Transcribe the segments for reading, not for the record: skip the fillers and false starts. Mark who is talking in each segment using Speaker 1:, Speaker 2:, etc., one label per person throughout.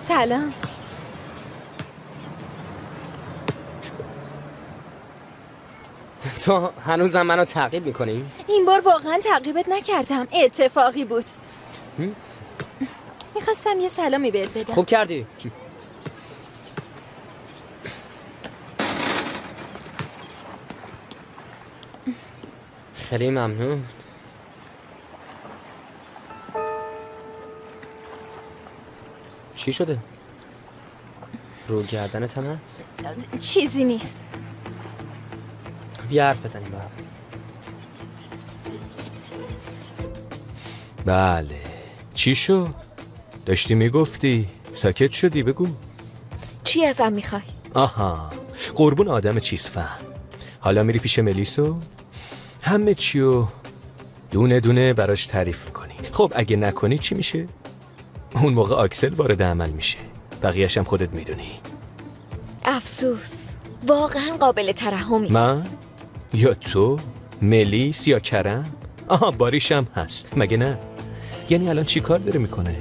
Speaker 1: سلام.
Speaker 2: تو هنوزم منو تعقیب میکنی؟
Speaker 1: این بار واقعا تعقیبت نکردم، اتفاقی بود. میخواستم یه سلامی بهت بدم.
Speaker 2: خوب کردی. خیلی ممنون. چی شده؟ رو گردنت هم هست؟
Speaker 1: چیزی نیست.
Speaker 2: بیا حرف بزنیم با هم.
Speaker 3: بله، چی شد؟ داشتی میگفتی؟ ساکت شدی، بگو.
Speaker 1: چی ازم میخوای؟
Speaker 3: آها، قربون آدم چیز فهم. حالا میری پیش ملیسو؟ همه چیو دونه دونه براش تعریف میکنی. خب اگه نکنی چی میشه؟ اون موقع آکسل وارد عمل میشه. بقیه‌اش هم خودت میدونی.
Speaker 1: افسوس، واقعا قابل ترحمی.
Speaker 3: من؟ یا تو؟ ملیس یا کرم؟ آها، باریشم هست، مگه نه؟ یعنی الان چی کار داره میکنه؟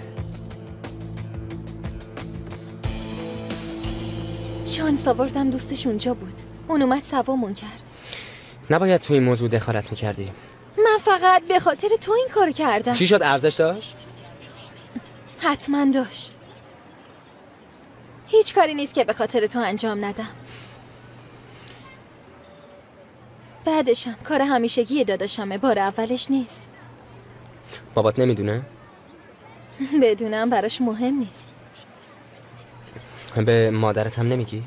Speaker 1: شانس آوردم دوستش اونجا بود. اون اومد سوامون کرد.
Speaker 2: نباید تو این موضوع دخالت میکردی.
Speaker 1: من فقط به خاطر تو این کار کردم.
Speaker 2: چی شد، ارزش داشت؟
Speaker 1: حتما داشت. هیچ کاری نیست که به خاطر تو انجام ندم. بعدشم کار همیشگی داداشمه، بار اولش نیست.
Speaker 2: بابات نمیدونه؟
Speaker 1: بدونم براش مهم نیست.
Speaker 2: به مادرت هم نمیگی؟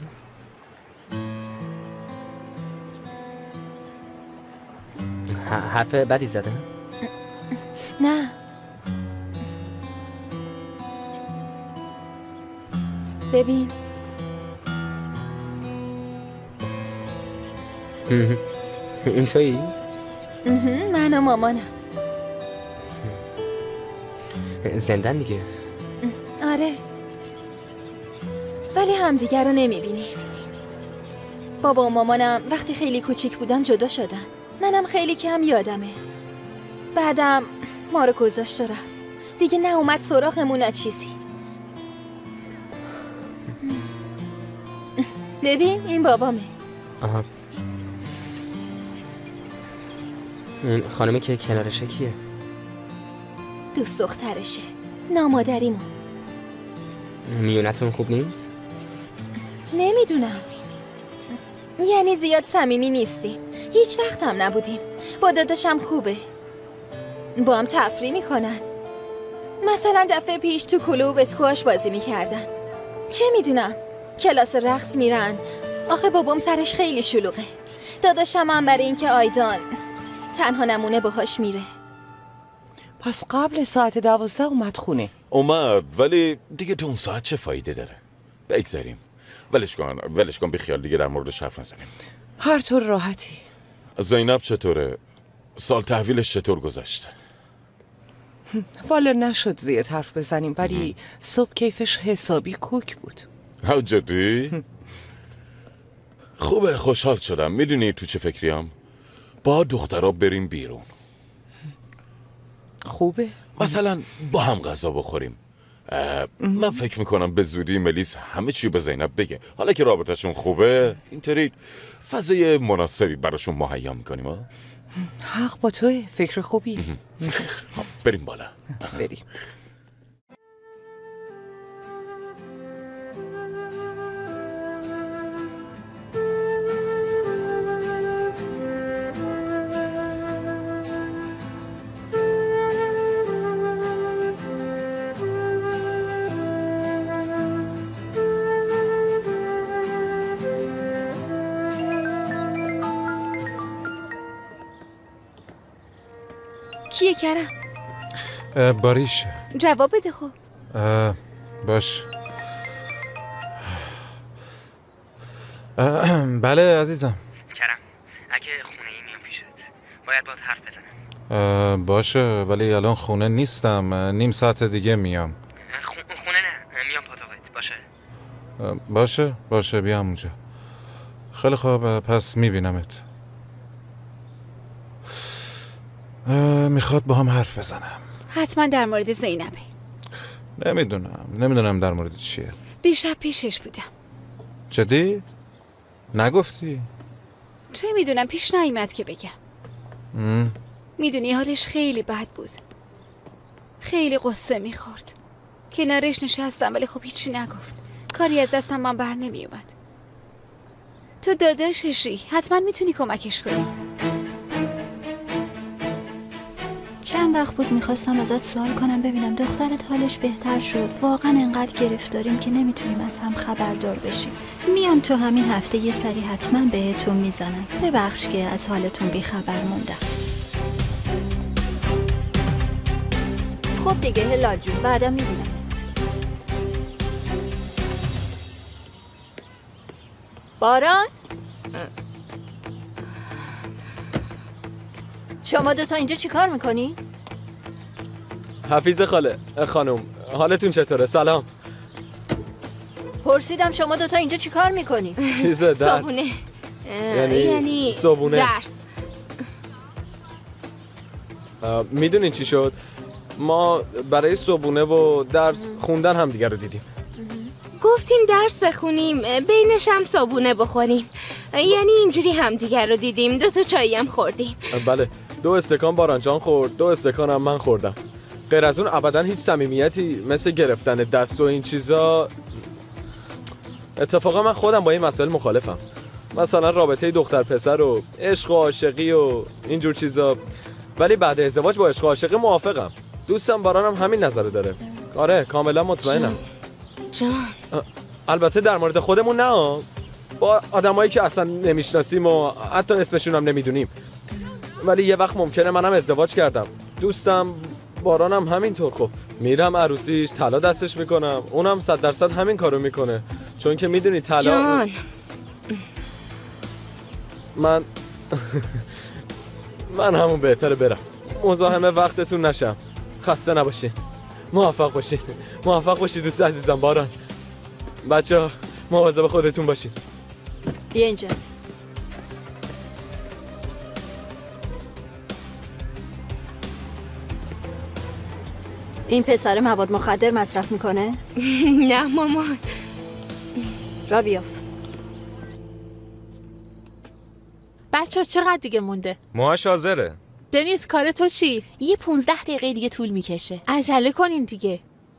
Speaker 2: حرف بدی زده؟
Speaker 1: نه. ببین
Speaker 2: این تویی؟
Speaker 1: من و مامانم.
Speaker 2: زندن دیگه.
Speaker 1: آره، ولی همدیگر رو نمیبینیم. بابا و مامانم وقتی خیلی کوچیک بودم جدا شدن. منم خیلی کم یادمه. بعدم ما رو گذاشت و رفت. دیگه نه اومد سراغمون نه چیزی. ببین این بابامه.
Speaker 2: آها. این خانمی که کنارشه کیه؟
Speaker 1: دوست دخترشه، نامادریمون.
Speaker 2: میونتون خوب نیست؟
Speaker 1: نمیدونم، یعنی زیاد صمیمی نیستیم. هیچ وقت هم نبودیم. با داداشم خوبه، با هم تفریح میکنن. مثلا دفعه پیش تو کلوب اسکواش بازی میکردن. چه میدونم، کلاس رقص میرن. آخه بابام سرش خیلی شلوغه. داداشم هم برای اینکه آیدان تنها نمونه باهاش میره.
Speaker 4: پس قبل ساعت 12 اومد خونه.
Speaker 5: اومد، ولی دیگه تو اون ساعت چه فایده داره؟ بگذاریم. ولش کن بیخیال، دیگه در موردش حرف نزنیم.
Speaker 4: هر طور راحتی.
Speaker 5: زینب چطوره؟ سال تحویلش چطور گذشت؟
Speaker 4: والا نشد زیاد حرف بزنیم، ولی صبح کیفش حسابی کوک بود.
Speaker 5: ها جدی؟ خوبه، خوشحال شدم. میدونی تو چه فکریم؟ با دخترها بریم بیرون.
Speaker 4: خوبه؟
Speaker 5: مثلا با هم غذا بخوریم. من فکر میکنم به زودی ملیس همه چی به زینب بگه. حالا که رابطهشون خوبه، اینطوری فضای مناسبی براشون مهیا میکنیم.
Speaker 4: حق با توه، فکر خوبی.
Speaker 5: بریم بالا.
Speaker 4: بریم.
Speaker 1: کیه کرم؟
Speaker 6: باریش.
Speaker 1: جواب بده خب.
Speaker 6: باش. بله عزیزم.
Speaker 2: کرم، اگه خونه ای میام پیشت باید باید حرف بزنم.
Speaker 6: باشه، ولی الان خونه نیستم. نیم ساعت دیگه میام.
Speaker 2: خونه نه، میام پاتوقت.
Speaker 6: باشه بیام اونجا. خیلی خوب، پس میبینمت. میخواد با هم حرف بزنم.
Speaker 1: حتما در مورد زینبه.
Speaker 6: نمیدونم در مورد چیه.
Speaker 7: دیشب پیشش بودم.
Speaker 6: جدی؟ نگفتی؟
Speaker 7: چه میدونم، پیش نیامد که بگم. میدونی حالش خیلی بد بود، خیلی قصه میخورد. کنارش نشستم ولی خب هیچی نگفت. کاری از دستم من بر نمیومد. تو داداششی، حتما میتونی کمکش کنی.
Speaker 8: چند وقت بود میخواستم ازت سوال کنم ببینم دخترت حالش بهتر شد. واقعا انقدر گرفتاریم که نمیتونیم از هم خبردار بشیم. میام تو همین هفته یه سری حتما بهتون میزنم. ببخش که از حالتون بیخبر موندم. خب دیگه هلا جون، بعدا میبینمت. باران، شما دوتا اینجا چی کار میکنی؟
Speaker 3: حفیظ خانم حالتون چطوره؟ سلام.
Speaker 8: پرسیدم شما دوتا اینجا چی کار میکنی؟
Speaker 3: چیزه درس.
Speaker 7: صابونه.
Speaker 3: یعنی صابونه.
Speaker 7: درس.
Speaker 3: میدونین چی شد؟ ما برای صبحونه و درس خوندن هم دیگر رو دیدیم.
Speaker 7: گفتیم درس بخونیم، بینش هم صابونه بخوریم. یعنی اینجوری همدیگر رو دیدیم. 2 تا چایی هم خوردیم.
Speaker 3: بله، 2 استکان باران جان خورد، 2 استکان هم من خوردم. غیر از اون ابدا هیچ صمیمیتی مثل گرفتن دست و این چیزا. اتفاقا من خودم با این مسائل مخالفم. مثلا رابطه دختر پسر و عشق و عاشقی و اینجور چیزا. ولی بعد ازدواج با عشق و عاشقی موافقم. دوستم بارانم همین نظر داره. آره کاملا مطمئنم.
Speaker 7: جان.
Speaker 3: البته در مورد خودمون نه، با آدمایی که اصلا نمیشناسیم و حتی اسمشون هم نمیدونیم. ولی یه وقت ممکنه منم ازدواج کردم، دوستم بارانم همینطور. خب میرم عروسیش، طلا دستش میکنم، اونم 100% همین کارو میکنه. چون که میدونی طلا
Speaker 7: جان.
Speaker 3: من همون بهتره برم. مزاحم وقتتون نشم. خسته نباشین. موفق باشین دوست عزیزم باران. بچه‌ها مواظب خودتون باشین.
Speaker 8: بیا اینجا. این پسر مواد مخدر مصرف میکنه؟
Speaker 7: نه مامان.
Speaker 8: را بیاف.
Speaker 9: بچه چقدر دیگه مونده؟
Speaker 3: موهاش حاضره.
Speaker 9: دنیس کار تو چی؟
Speaker 10: یه 15 دقیقه دیگه طول میکشه.
Speaker 9: عجله کنین دیگه.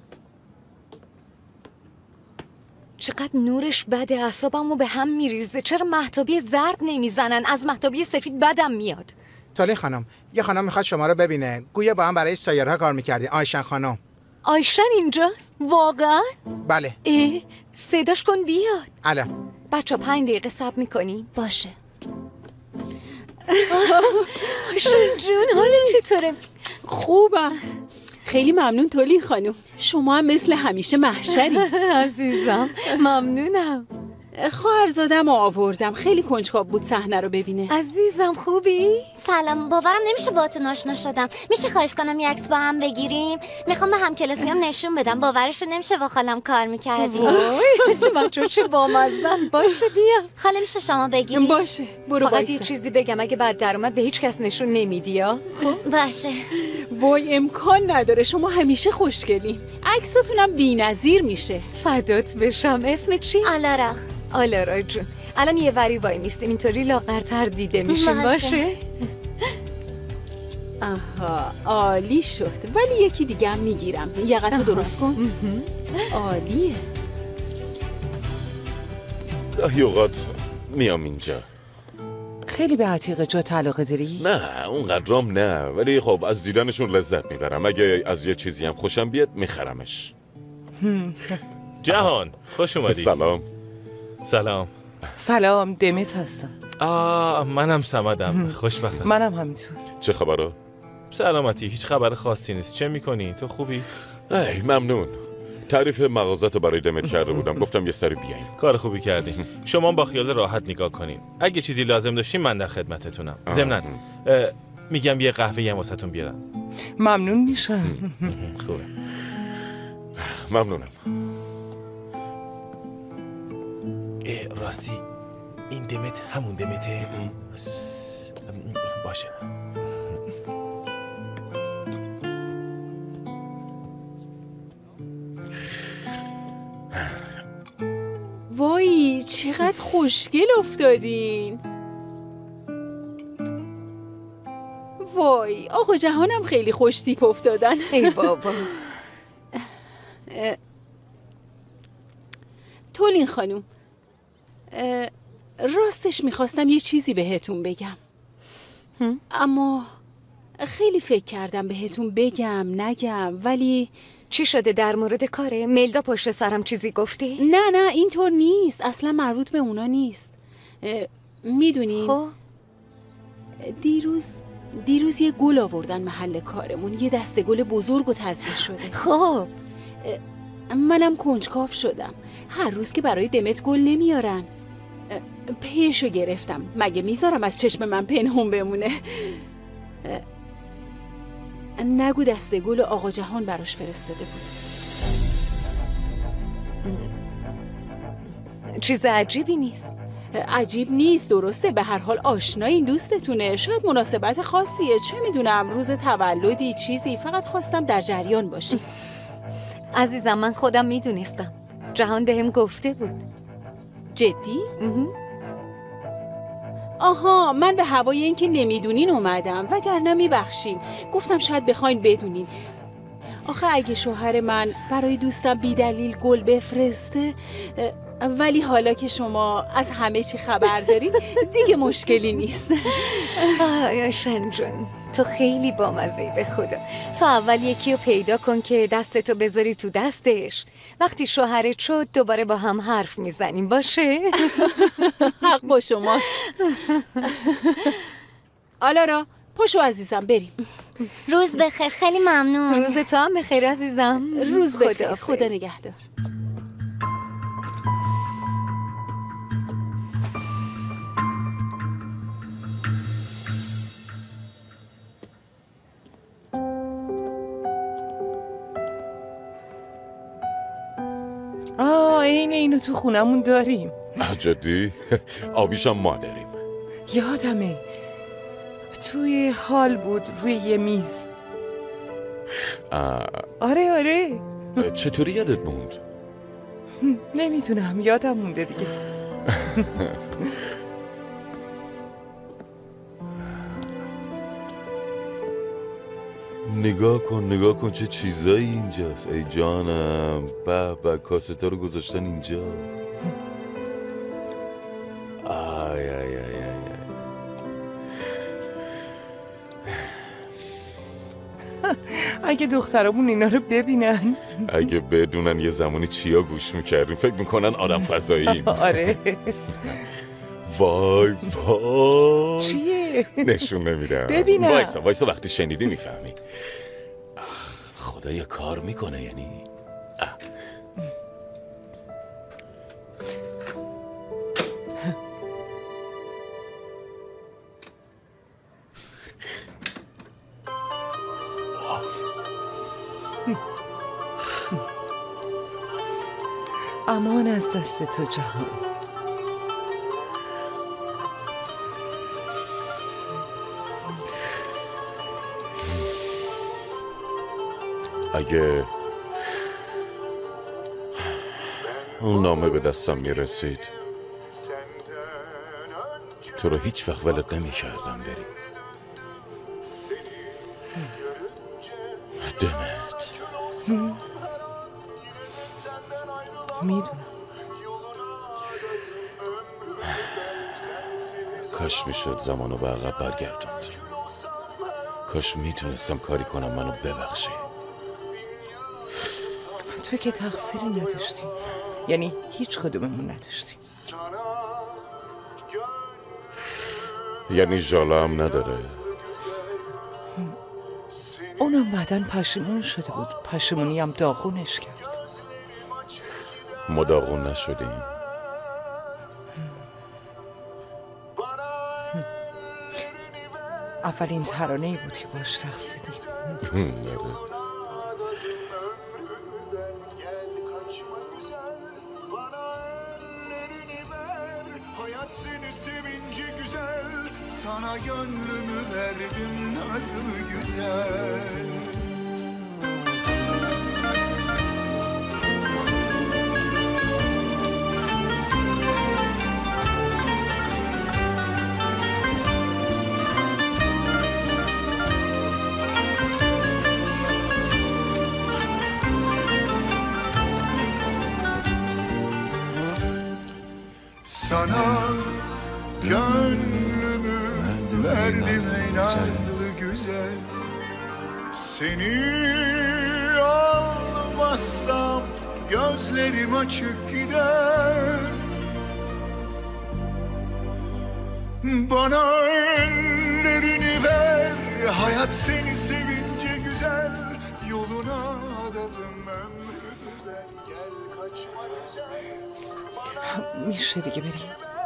Speaker 1: چقدر نورش بده، اعصابمو به هم میریزه. چرا مهتابی زرد نمیزنن؟ از مهتابی سفید بدم میاد.
Speaker 11: تالی خانم، یه خانم میخواد شما رو ببینه. گویا با هم برای سایرها کار میکردین. آیشن خانم.
Speaker 1: آیشن اینجاست؟ واقعا؟
Speaker 11: بله.
Speaker 1: صداش کن بیاد.
Speaker 11: الان.
Speaker 1: بچه 5 دقیقه صبر میکنین؟
Speaker 10: باشه.
Speaker 1: آیشن جون حالت چطوره؟
Speaker 12: خوبم. خیلی ممنون تولی خانم. شما هم مثل همیشه محشری.
Speaker 1: عزیزم ممنونم.
Speaker 12: خواهرزادم آوردم، خیلی کنجکاو بود صحنه رو ببینه.
Speaker 1: عزیزم خوبی؟
Speaker 13: سلام، باورم نمیشه باهاتون آشنا شدم. میشه خواهش کنم یه عکس با هم بگیریم؟ میخوام به همکلاسیام نشون بدم. باورش نمیشه با خالم کار میکردیم.
Speaker 1: بچه چه بامزن. باشه بیا.
Speaker 13: خاله میشه شما بگیریم؟
Speaker 12: باشه برو.
Speaker 1: فقط یه چیزی بگم، اگه بعد در اومد به هیچ کس نشون نمیدی ها؟
Speaker 13: باشه.
Speaker 12: وای امکان نداره، شما همیشه خوشگلین. عکساتونم بی‌نظیر میشه.
Speaker 1: فدات بشم. اسم چی؟ آلارا جون. الان یه وری وای میستیم، اینطوری لاغرتر دیده میشیم. باشه؟
Speaker 12: آها عالی شد. ولی یکی دیگه هم میگیرم. یقتو درست کن. عالیه.
Speaker 5: گاهی اوقات میام اینجا.
Speaker 4: خیلی به عتیقه جا علاقه داری؟
Speaker 5: نه اونقدرام نه، ولی خب از دیدنشون لذت میبرم. اگه از یه چیزی هم خوشم بیاد میخرمش.
Speaker 14: جهان خوش اومدی.
Speaker 4: سلام دمت هستم.
Speaker 14: منم سمدم. خوشبختم.
Speaker 4: منم همینطور.
Speaker 5: چه خبره؟
Speaker 14: سلامتی، هیچ خبر خاصی نیست. چه میکنی؟ تو خوبی؟
Speaker 5: ای ممنون. تعریف مغازت رو برای دمت کرده بودم، گفتم یه سری بیاییم.
Speaker 14: کار خوبی کردی. شما با خیال راحت نگاه کنین. اگه چیزی لازم داشتین من در خدمتتونم. ضمناً میگم یه قهوه هم واسهتون بیارم.
Speaker 4: ممنون میشم.
Speaker 5: خوبه. ممنونم.
Speaker 14: راستی این دمت همون دمته؟ باشه.
Speaker 12: چقدر خوشگل افتادین. وای آقا جهانم خیلی خوش تیپ افتادن.
Speaker 1: ای بابا.
Speaker 12: تولین خانوم، راستش میخواستم یه چیزی بهتون بگم، اما خیلی فکر کردم بهتون بگم نگم، ولی
Speaker 1: چی شده در مورد کاره؟ ملدا پشت سرم چیزی گفتی؟
Speaker 12: نه اینطور نیست، اصلا مربوط به اونا نیست. میدونین
Speaker 1: خب
Speaker 12: دیروز یه گل آوردن محل کارمون، یه دسته گل بزرگ و تزریق شده.
Speaker 1: خب
Speaker 12: منم کنجکاو شدم، هر روز که برای دمت گل نمیارن. پیشو گرفتم، مگه میذارم از چشم من پنهون بمونه؟ نگو دسته گل آقا جهان براش فرستاده بود.
Speaker 1: چیز عجیبی نیست.
Speaker 12: عجیب نیست، درسته، به هر حال آشنای این دوستتونه، شاید مناسبت خاصیه، چه میدونم، روز تولدی چیزی، فقط خواستم در جریان باشی.
Speaker 1: عزیزم من خودم میدونستم، جهان بهم گفته بود.
Speaker 12: جدی؟ آها، من به هوای این که نمیدونین اومدم، وگرنه میبخشین، گفتم شاید بخواین بدونین. آخه اگه شوهر من برای دوستم بی دلیل گل بفرسته، ولی حالا که شما از همه چی خبر دارین دیگه مشکلی نیست.
Speaker 1: آیاشن جون تو خیلی بامزه‌ای به خدا. تا اول یکی رو پیدا کن که دستتو بذاری تو دستش، وقتی شوهرت شد دوباره با هم حرف میزنیم، باشه؟
Speaker 12: حق با شماست. آلارا پاشو عزیزم بریم.
Speaker 13: روز بخیر، خیلی ممنون.
Speaker 1: روز تو هم بخیر عزیزم.
Speaker 12: روز بخیر، خدا نگهدار.
Speaker 4: اینو تو خونمون داریم.
Speaker 5: جدی؟ آبیشم ما داریم.
Speaker 4: یادمه توی هال بود روی یه میز. آره
Speaker 5: چطوری یادت موند؟
Speaker 4: نمیتونم، یادم مونده دیگه.
Speaker 5: نگاه کن چه چیزایی اینجاست. ای جانم، به کاستا رو گذاشتن اینجا. آی
Speaker 4: اگه دخترامون اینا رو ببینن،
Speaker 5: اگه بدونن یه زمانی چیا گوش میکردیم فکر میکنن آدم فضاییم.
Speaker 4: آره.
Speaker 5: وای
Speaker 4: چیه؟
Speaker 5: نشون نمیدم.
Speaker 4: ببینم.
Speaker 5: وایسا وقتی شنیدی میفهمی. خدا یه کار میکنه یعنی.
Speaker 4: امان از دست تو جهان.
Speaker 5: اگه اون نامه به دستم میرسید تو رو هیچ وقت ولت نمی‌کردم بری. دمت.
Speaker 4: میدونم.
Speaker 5: کاش میشد زمانو به عقب برگردوند. کاش میتونستم کاری کنم منو ببخشی.
Speaker 4: تو که تقصیری نداشتیم، یعنی هیچ کدوممون نداشتیم.
Speaker 5: یعنی ژالا هم نداره؟
Speaker 4: اونم بعدن پشیمون شده بود، پشیمونی هم داغونش کرد.
Speaker 5: ما داغون نشدیم.
Speaker 4: اولین ترانه‌ای بود که باش رقصیدیم.
Speaker 15: Sana gönlümü verdim nasıl güzel. Sana gönlümü verdim ey nazlı güzel. Seni almazsam gözlerim açık gider. Bana ellerini ver, hayat seni sevince güzel. Yoluna adadım ömrümden, gel kaçma güzel.
Speaker 4: میشه دیگه بریم.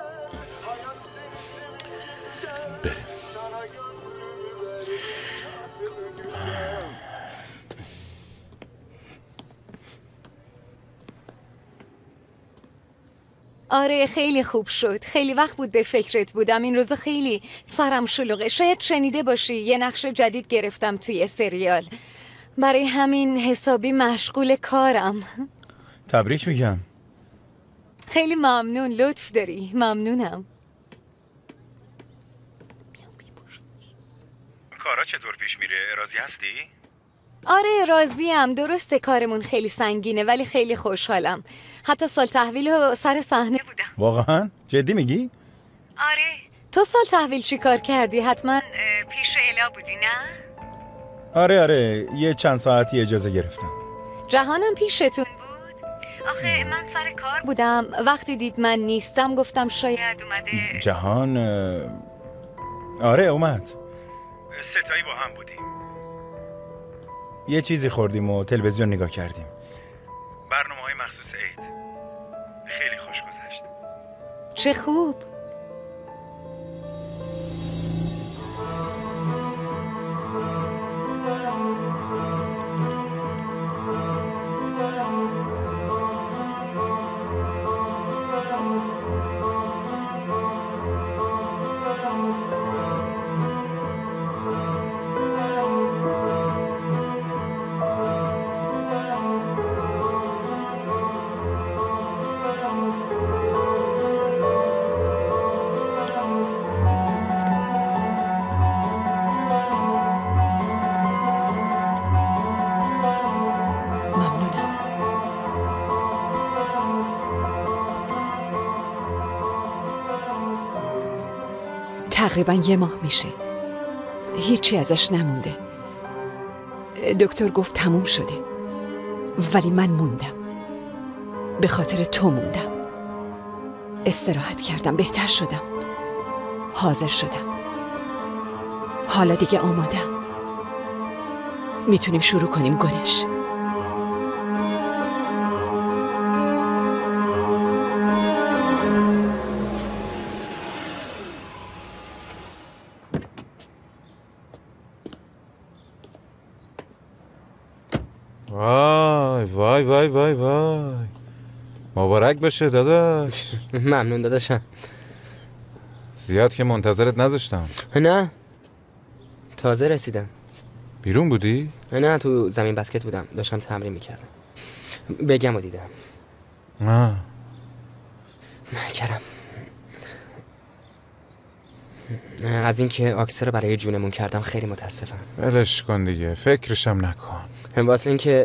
Speaker 5: بریم.
Speaker 1: آره خیلی خوب شد. خیلی وقت بود به فکرت بودم. این روزا خیلی سرم شلوغه. شاید شنیده باشی یه نقش جدید گرفتم توی سریال. برای همین حسابی مشغول کارم.
Speaker 16: تبریک میگم.
Speaker 1: خیلی ممنون، لطف داری. ممنونم.
Speaker 16: کارا چطور پیش میره؟ راضی هستی؟
Speaker 1: آره راضیم. درسته کارمون خیلی سنگینه ولی خیلی خوشحالم. حتی سال تحویل و سر صحنه بودم.
Speaker 16: واقعا؟ جدی میگی؟
Speaker 1: آره. تو سال تحویل چی کار کردی؟ حتما پیش الا بودی نه؟
Speaker 16: آره یه چند ساعتی اجازه گرفتم.
Speaker 1: جهانم پیشتون بود؟ آخه من سر کار بودم. وقتی دید من نیستم گفتم شاید اومده.
Speaker 16: جهان آره اومد. ستایی با هم بودیم. یه چیزی خوردیم و تلویزیون نگاه کردیم. برنامه‌های مخصوص عید. خیلی خوش گذشت.
Speaker 1: چه خوب.
Speaker 4: تقریبا یه ماه میشه. هیچی ازش نمونده. دکتر گفت تموم شده. ولی من موندم. به خاطر تو موندم. استراحت کردم، بهتر شدم. حاضر شدم. حالا دیگه آمادم. میتونیم شروع کنیم گلش.
Speaker 6: وای وای وای وای مبارک باشه داداش.
Speaker 2: ممنون داداشم.
Speaker 6: زیاد که منتظرت نذاشتم.
Speaker 2: نه تازه رسیدم.
Speaker 6: بیرون بودی؟
Speaker 2: نه تو زمین بسکت بودم، داشتم تمرین میکردم. بگم و دیدم.
Speaker 6: نه
Speaker 2: کرم از اینکه آکسه رو برای جونمون کردم خیلی متاسفم.
Speaker 6: ولش کن دیگه، فکرشم نکن.
Speaker 2: واسه اینکه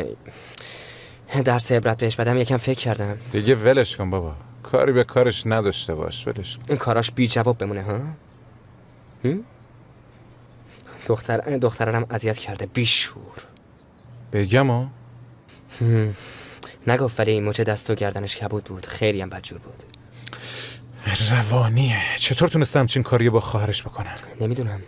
Speaker 2: درس عبرت بهش بدم یکم فکر کردم.
Speaker 6: دیگه ولش کن بابا، کاری به کارش نداشته باش، ولش کن.
Speaker 2: این کاراش بی جواب بمونه ها؟ دخترانم اذیت کرده، بیشور.
Speaker 6: بگم ها؟
Speaker 2: نگفت ولی مچ دست و گردنش کبود بود، خیلی هم بدجور بود.
Speaker 6: روانیه. چطور تونستم چین کاریو با خواهرش بکنم؟
Speaker 2: نمیدونم.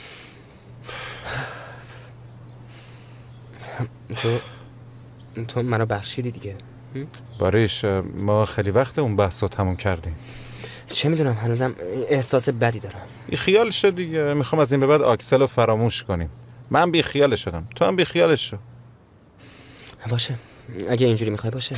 Speaker 2: تو منو بخشیدی دیگه.
Speaker 6: باریش ما خیلی وقت اون بحث رو تموم کردیم.
Speaker 2: چه میدونم، هنوزم احساس بدی دارم.
Speaker 6: بی خیال شد دیگه. میخوام از این به بعد آکسل رو فراموش کنیم. من بی خیال شدم، تو هم بی خیالش شو.
Speaker 2: باشه اگه اینجوری میخوای باشه.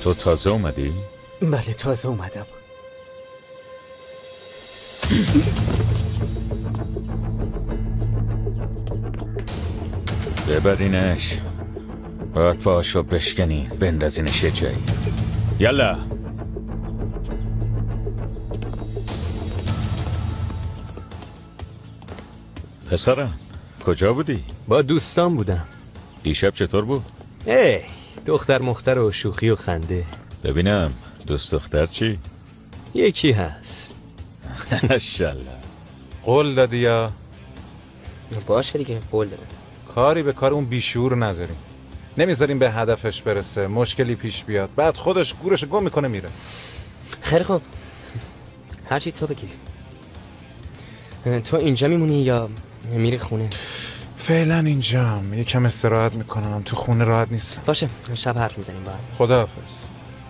Speaker 16: تو تازه اومدی؟
Speaker 2: بله تازه اومدم.
Speaker 16: ببرینش، باید پاشو بشکنی بندازینش یه جایی. یالا. پسرم کجا بودی؟
Speaker 3: با دوستان بودم.
Speaker 16: دیشب چطور بود؟
Speaker 3: دختر مختر و شوخی و خنده.
Speaker 16: ببینم دوست دختر چی؟
Speaker 3: یکی هست.
Speaker 16: ماشاءالله.
Speaker 6: قول دادی یا؟
Speaker 2: باشه دیگه قول دادم.
Speaker 6: کاری به کار اون بیشعور نداریم. نمیذاریم به هدفش برسه، مشکلی پیش بیاد، بعد خودش گورش گم میکنه میره.
Speaker 2: خیلی خوب، هرچی تو بگی. تو اینجا میمونی یا میری خونه؟
Speaker 6: فعلا اینجام، یکم استراحت میکنم، تو خونه راحت نیستم.
Speaker 2: باشه شب حرف میزنیم با هم.
Speaker 6: خداحافظ.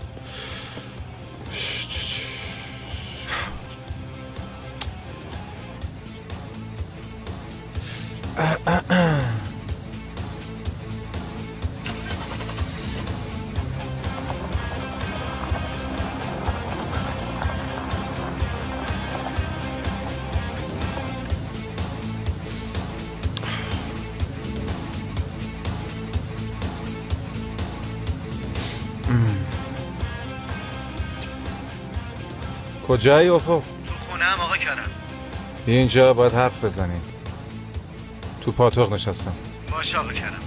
Speaker 6: کجایی افق؟
Speaker 11: تو خونه هم آقا کرم.
Speaker 6: اینجا باید حرف بزنیم. تو پاتوق نشستم.
Speaker 11: باشه آقا کرم.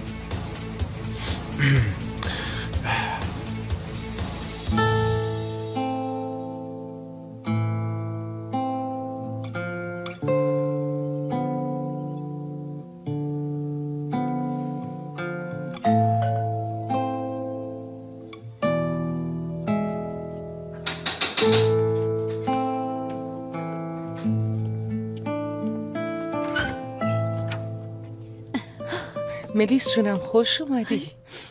Speaker 4: ملیس جونم خوش اومدی.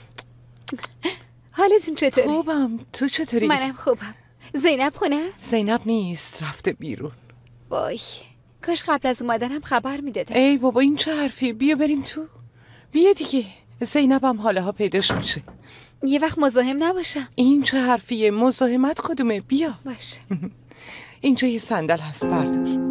Speaker 7: حالتون چطوری؟
Speaker 4: خوبم، تو چطوری؟
Speaker 7: منم خوبم. زینب خونه است؟
Speaker 4: زینب نیست، رفته بیرون.
Speaker 7: وای کاش قبل از اومدنم خبر میدادم.
Speaker 4: ای بابا این چه حرفیه؟ بیا بریم تو. بیا دیگه، زینبم حاله ها پیداش میشه.
Speaker 7: یه وقت مزاحم نباشم.
Speaker 4: این چه حرفیه؟ مزاحمت کدومه؟ بیا.
Speaker 7: باشه.
Speaker 4: اینجا یه صندل هست، بردار.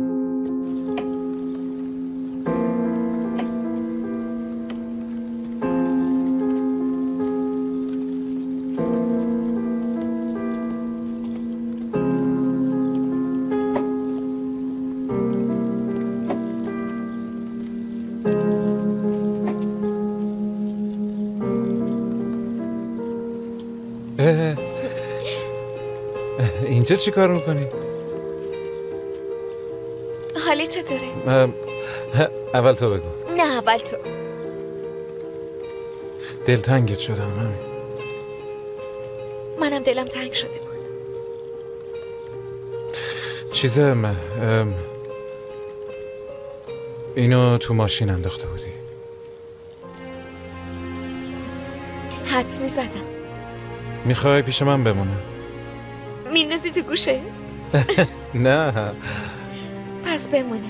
Speaker 6: اینجا چی کار میکنی؟
Speaker 7: حالی چطوره؟
Speaker 6: اول تو بگو.
Speaker 7: نه اول تو.
Speaker 6: دلتنگت شدم همین.
Speaker 7: منم دلم تنگ شده بود.
Speaker 6: اینو تو ماشین انداخته بودی؟
Speaker 7: حدس میزدم.
Speaker 6: میخوای پیش من بمونه؟
Speaker 7: میندازی تو گوشه؟
Speaker 6: نه
Speaker 7: پس بمونه.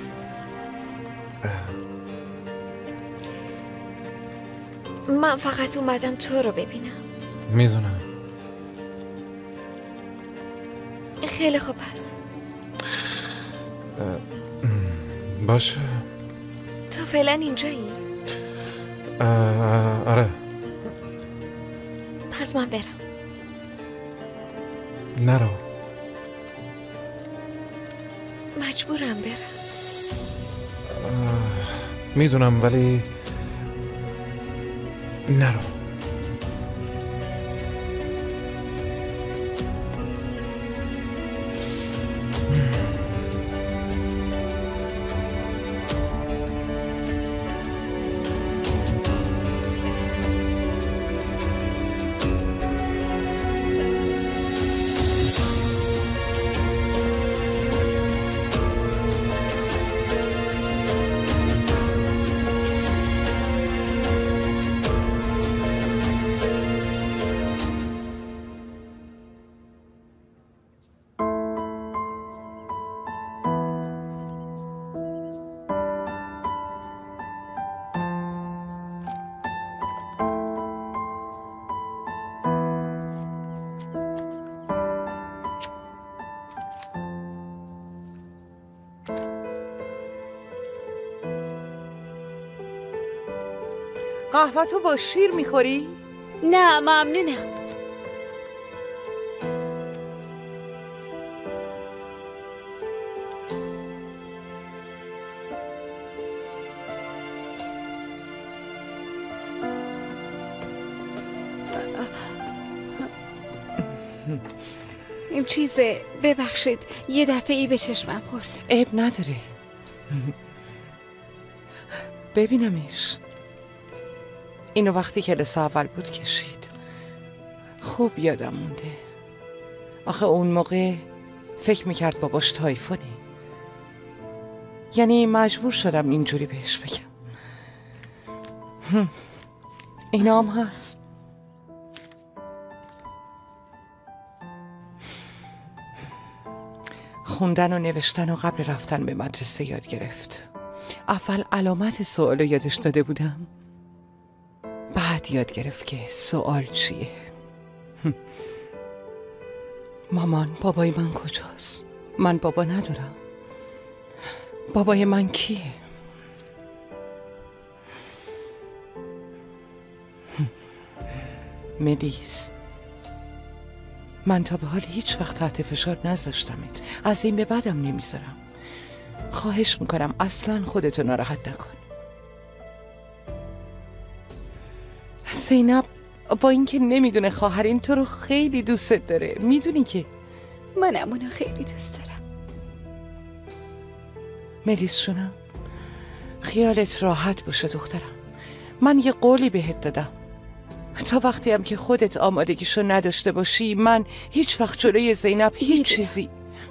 Speaker 7: من فقط اومدم تو رو ببینم.
Speaker 6: میدونم.
Speaker 7: خیلی خوب هست.
Speaker 6: باشه.
Speaker 7: تو فعلا اینجایی؟
Speaker 6: آره.
Speaker 7: پس من برم.
Speaker 6: نرو.
Speaker 7: مجبورم برم.
Speaker 6: میدونم ولی نرو.
Speaker 4: قهوه تو با شیر میخوری؟
Speaker 7: نه ممنونم. این چیزه، ببخشید یه دفعه ای به چشمم خورد.
Speaker 4: عیب نداره. ببینمش. اینو وقتی کلاس اول بود کشید. خوب یادم مونده. آخه اون موقع فکر میکرد باباش تایفونه. یعنی مجبور شدم اینجوری بهش بگم. اینا هم هست. خوندن و نوشتن و قبل رفتن به مدرسه یاد گرفت. اول علامت سوال رو یادش داده بودم، بعد یاد گرفت که سوال چیه. مامان، بابای من کجاست؟ من بابا ندارم. بابای من کیه؟ ملیس، من تا به حال هیچ وقت تحت فشار نذاشتمت. از این به بعدم نمیذارم. خواهش میکنم اصلا خودتو ناراحت نکن. زینب با اینکه نمیدونه خواهرین تو رو خیلی دوست داره، میدونی که
Speaker 7: منم اونو خیلی دوست دارم.
Speaker 4: ملیس شونم، خیالت راحت باشه دخترم. من یه قولی بهت دادم، تا وقتی هم که خودت آمادگیشو نداشته باشی من هیچ وقت جلوی زینب هیچ چیزی.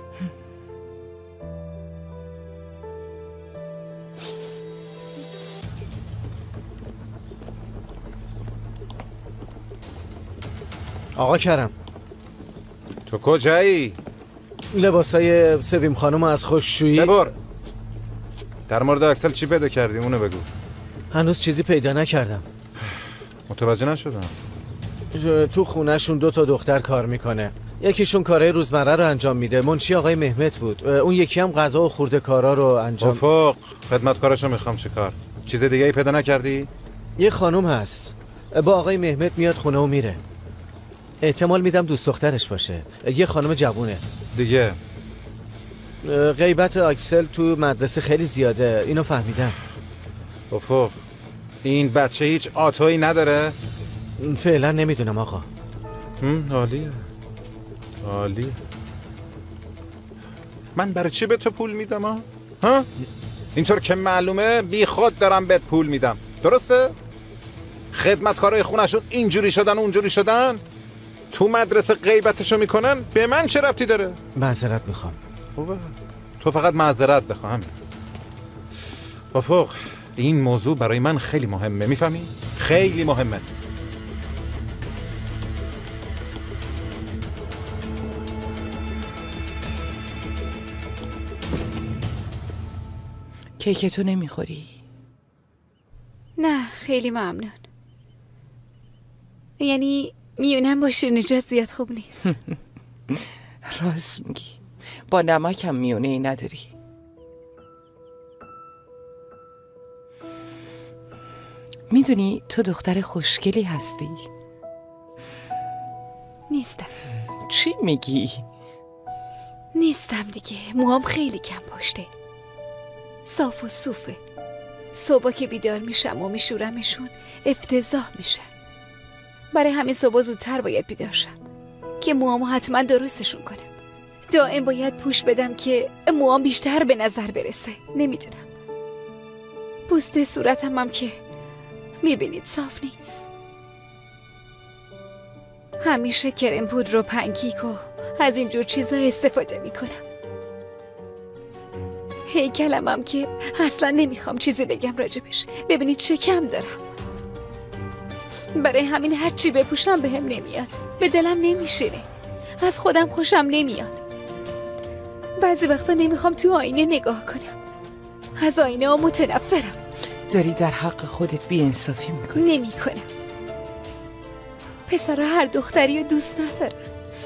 Speaker 17: آقا کرم،
Speaker 6: تو کجایی؟
Speaker 17: لباسای سویم خانم از خوششویی
Speaker 6: ببر. در مورد اکسل چی پیدا کردی؟ اونو بگو.
Speaker 17: هنوز چیزی پیدا نکردم.
Speaker 6: متوجه نشدم.
Speaker 17: تو خونهشون 2 تا دختر کار میکنه. یکیشون کارهای روزمره رو انجام میده، منشی آقای مهمت بود. اون یکی هم غذا و خورده کارا رو انجام.
Speaker 6: افق، خدمتکارشو میخوام چیکار؟ چیز دیگه ای پیدا نکردی؟
Speaker 17: یه خانم هست با آقای مهمت، میاد خونه و میره. احتمال میدم دوست دخترش باشه. یه خانم جوونه.
Speaker 6: دیگه
Speaker 17: غیبت اکسل تو مدرسه خیلی زیاده، اینو فهمیدم.
Speaker 6: افق، این بچه هیچ آتویی نداره؟
Speaker 17: فعلا نمیدونم آقا.
Speaker 6: عالیه عالیه. من برای چی به تو پول میدم ها؟ اینطور که معلومه بی خود دارم بهت پول میدم، درسته؟ خدمتکارای خونشون اینجوری شدن اونجوری شدن، تو مدرسه غیبتشو میکنن، به من چه ربطی داره؟
Speaker 17: معذرت میخوام.
Speaker 6: خوبه، تو فقط معذرت بخواه. همین. افق، این موضوع برای من خیلی مهمه، میفهمی؟ خیلی مهمه.
Speaker 4: کیکتو نمیخوری؟
Speaker 7: نه خیلی ممنون. یعنی میونم با شیرینیجات زیاد خوب نیست.
Speaker 4: راست میگی، با نمکم میونه ای نداری. میدونی تو دختر خوشگلی هستی؟
Speaker 7: نیستم.
Speaker 4: چی میگی؟
Speaker 7: نیستم دیگه، موهام خیلی کم پشته، صاف و صوفه. صبح که بیدار میشم و میشورمشون افتضاح میشه. برای همین صبح زودتر باید بیدار شم که موهامو حتما درستشون کنم. دائم باید پوش بدم که موهام بیشتر به نظر برسه. نمیدونم، پوست صورتم هم که میبینید صاف نیست. همیشه کرم پودر و پنکیک و از اینجور چیزا استفاده میکنم. هیکلم هم که اصلا نمیخوام چیزی بگم راجبش. ببینید چه کم دارم. برای همین هر چی بپوشم بهم نمیاد، به دلم نمیشینه، از خودم خوشم نمیاد. بعضی وقتا نمیخوام تو آینه نگاه کنم. از آینه ها متنفرم.
Speaker 4: داری در حق خودت بی‌انصافی میکنی.
Speaker 7: نمیکنم. پسرها هر دختری رو دوست ندارن.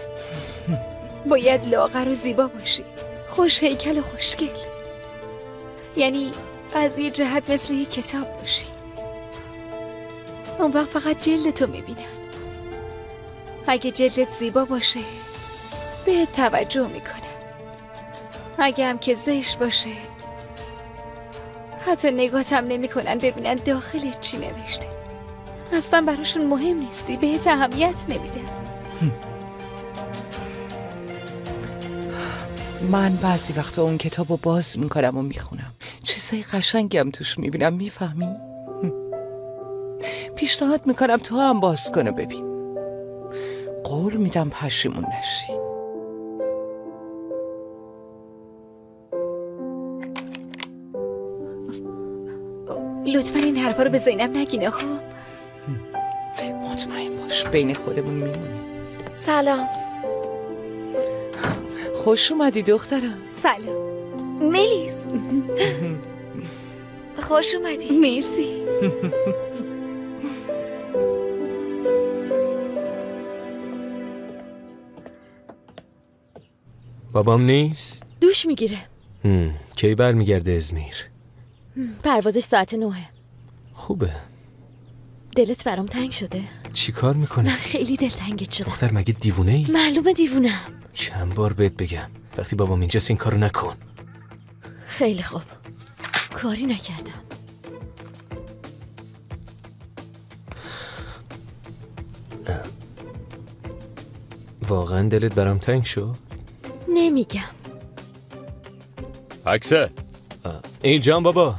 Speaker 7: باید لاغر و زیبا باشی، خوش هیکل و خوشگل. یعنی از یه جهت مثل یه کتاب باشی. اون وقت فقط جلدتو میبینن. اگه جلدت زیبا باشه بهت توجه میکنن، اگه هم که زشت باشه حتی نگاهتم نمیکنن ببینن داخلت چی نوشته. اصلا براشون مهم نیستی، بهت اهمیت نمیدن.
Speaker 4: من بعضی وقتا اون کتابو باز میکنم و میخونم، چیزای قشنگم توش میبینم. میفهمی؟ پیشنهاد میکنم تو هم باز کنه ببین. قول میدم پشیمون نشی.
Speaker 7: لطفا این حرفا رو به زینب نگین خب؟
Speaker 4: مطمئن باش بین خودمون میمونه.
Speaker 1: سلام.
Speaker 4: خوش اومدی دخترم.
Speaker 1: سلام ملیس. خوش اومدی.
Speaker 7: مرسی.
Speaker 3: بابام نیست؟
Speaker 10: دوش میگیره.
Speaker 3: کی برمیگرده ازمیر؟
Speaker 10: پروازش ساعت 9.
Speaker 3: خوبه.
Speaker 10: دلت برام تنگ شده؟
Speaker 3: چی کار میکنه؟
Speaker 10: من خیلی دلتنگت شده.
Speaker 3: دختر مگه دیوونه ای؟
Speaker 10: معلومه دیوونم.
Speaker 3: چند بار بهت بگم وقتی بابام اینجاست این کارو نکن.
Speaker 10: خیلی خوب، کاری نکردم.
Speaker 3: واقعا دلت برام تنگ شد؟
Speaker 10: نمیگم.
Speaker 5: عکسه
Speaker 3: اینجام بابا.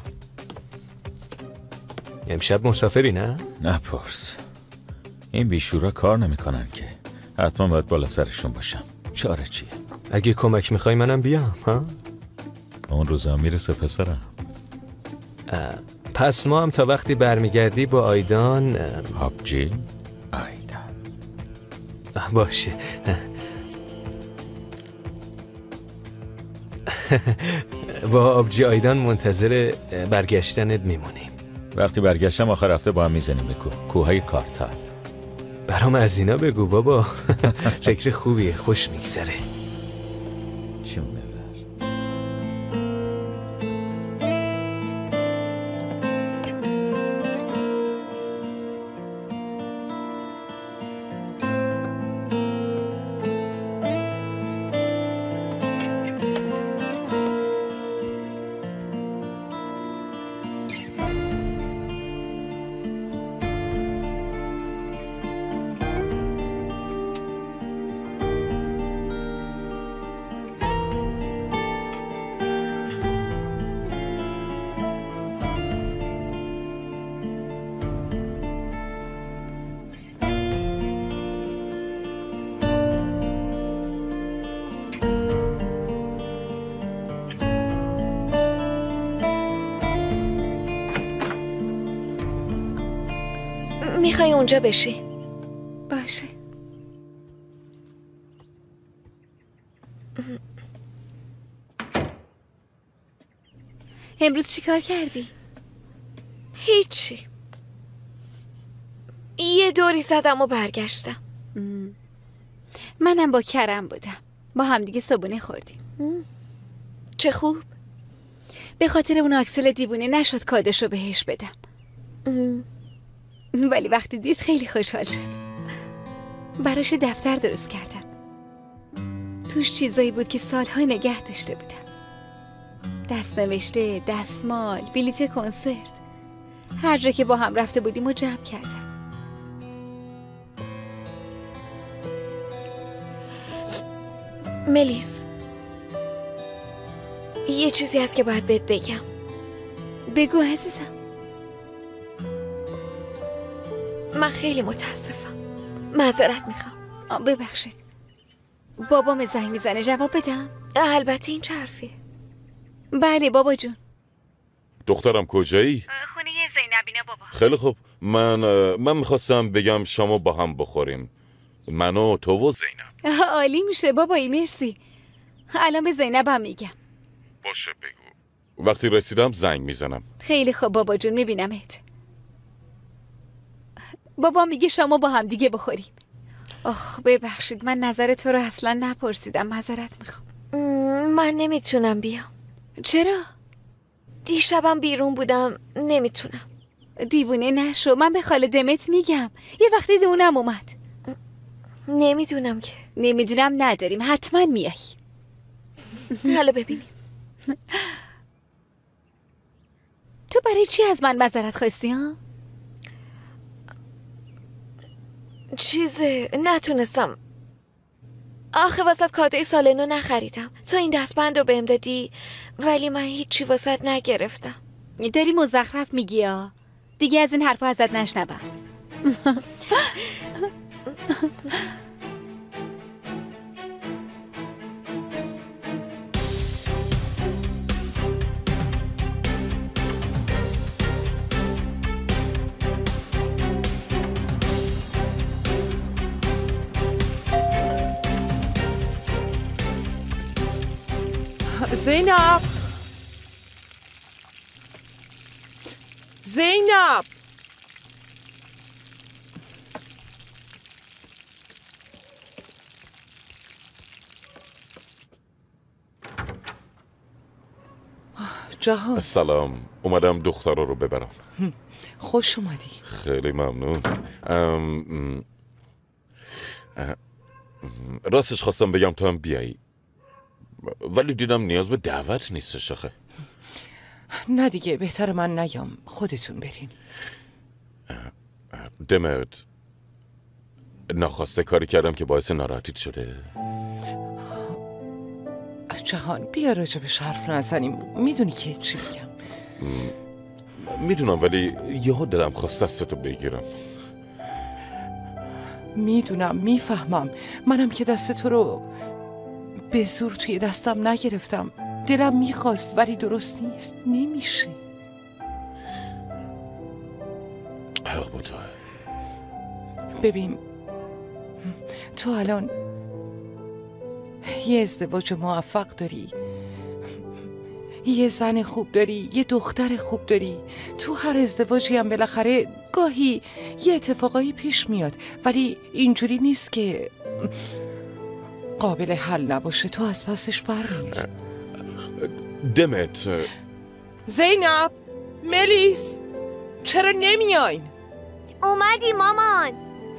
Speaker 3: امشب مسافری نه؟
Speaker 5: نپرس، این بیشورا کار نمیکنن که. حتما باید بالا سرشون باشم. چاره چیه؟
Speaker 3: اگه کمک میخوای منم بیام ها؟
Speaker 5: اون روزا میرسه پسرم.
Speaker 3: پس ما هم تا وقتی برمیگردی با آیدان
Speaker 5: آبجی؟ آیدان
Speaker 3: باشه. با آبجی آیدان منتظر برگشتنت میمونیم.
Speaker 5: وقتی برگشتم آخر هفته با هم میزنیم به کوههای کارتال.
Speaker 3: برام از اینا بگو بابا. فکر خوبیه، خوش میگذره.
Speaker 1: میخوای اونجا بشی؟
Speaker 7: باشه. امروز چی کار کردی؟
Speaker 1: هیچی. یه دوری زدم و برگشتم.
Speaker 7: منم با کرم بودم، با همدیگه صبونه خوردیم.
Speaker 1: چه خوب.
Speaker 7: به خاطر اون آکسل دیوونه نشد کادشو بهش بدم، ولی وقتی دید خیلی خوشحال شد. براش دفتر درست کردم، توش چیزایی بود که سالها نگه داشته بودم. دست نوشته، دستمال، بلیت کنسرت. هر جا که با هم رفته بودیم و جمع کردم.
Speaker 1: ملیس، یه چیزی هست که باید بهت بگم.
Speaker 7: بگو عزیزم.
Speaker 1: من خیلی متاسفم. معذرت میخوام.
Speaker 7: ببخشید. بابام زنگ میزنه، جواب بدم؟
Speaker 1: البته این چه حرفیه؟
Speaker 7: بله بابا جون.
Speaker 5: دخترم کجایی؟
Speaker 7: خونه زینبینه بابا.
Speaker 5: خیلی خوب. من میخواستم بگم شما با هم بخوریم، من و تو و زینب.
Speaker 7: عالی میشه بابایی، مرسی. الان به زینبم میگم.
Speaker 5: باشه بگو. وقتی رسیدم زنگ میزنم.
Speaker 7: خیلی خوب بابا جون، میبینمت. بابا میگه شما با هم دیگه بخوریم. آخ ببخشید، من نظر تو رو اصلا نپرسیدم، معذرت میخوام.
Speaker 1: من نمیتونم بیام.
Speaker 7: چرا؟
Speaker 1: دیشبم بیرون بودم، نمیتونم.
Speaker 7: دیوونه نشو، من به خاله دمت میگم. یه وقتی دونم اومد.
Speaker 18: نمیدونم که.
Speaker 7: نمیدونم نداریم، حتما میای.
Speaker 18: حالا ببینیم.
Speaker 7: تو برای چی از من معذرت خواستی ها؟
Speaker 18: چیزه نتونستم. آخه واسط کادوی سال نو نخریدم. تو این دستبند رو بهم دادی ولی من هیچی واسط نگرفتم.
Speaker 7: داری مزخرف میگی ها؟ دیگه از این حرفا ازت نشنوم.
Speaker 4: زینب زینب جهان
Speaker 5: سلام، اومدم دخترها رو ببرم.
Speaker 4: خوش اومدی.
Speaker 5: خیلی ممنون. راستش خواستم بگم تو هم بیایی، ولی دیدم نیاز به دعوت نیستش آخه.
Speaker 4: نه دیگه بهتر من نیام، خودتون برین.
Speaker 5: دمت ناخواسته کاری کردم که باعث ناراحتیت شده؟
Speaker 4: جهان بیا راجبش حرف نزنیم، میدونی که چی میگم.
Speaker 5: میدونم ولی یهو دلم خواست دستتو بگیرم.
Speaker 4: میدونم، میفهمم. منم که دست تو رو به زور توی دستم نگرفتم. دلم میخواست ولی درست نیست، نمیشه.
Speaker 5: حق با تو.
Speaker 4: ببین تو الان یه ازدواج موفق داری، یه زن خوب داری، یه دختر خوب داری. تو هر ازدواجی هم بالاخره گاهی یه اتفاقایی پیش میاد، ولی اینجوری نیست که قابل حل نباشه. تو از پسش برمیای.
Speaker 5: دمت
Speaker 4: زینب، ملیس، چرا نمیاین؟
Speaker 13: اومدی مامان.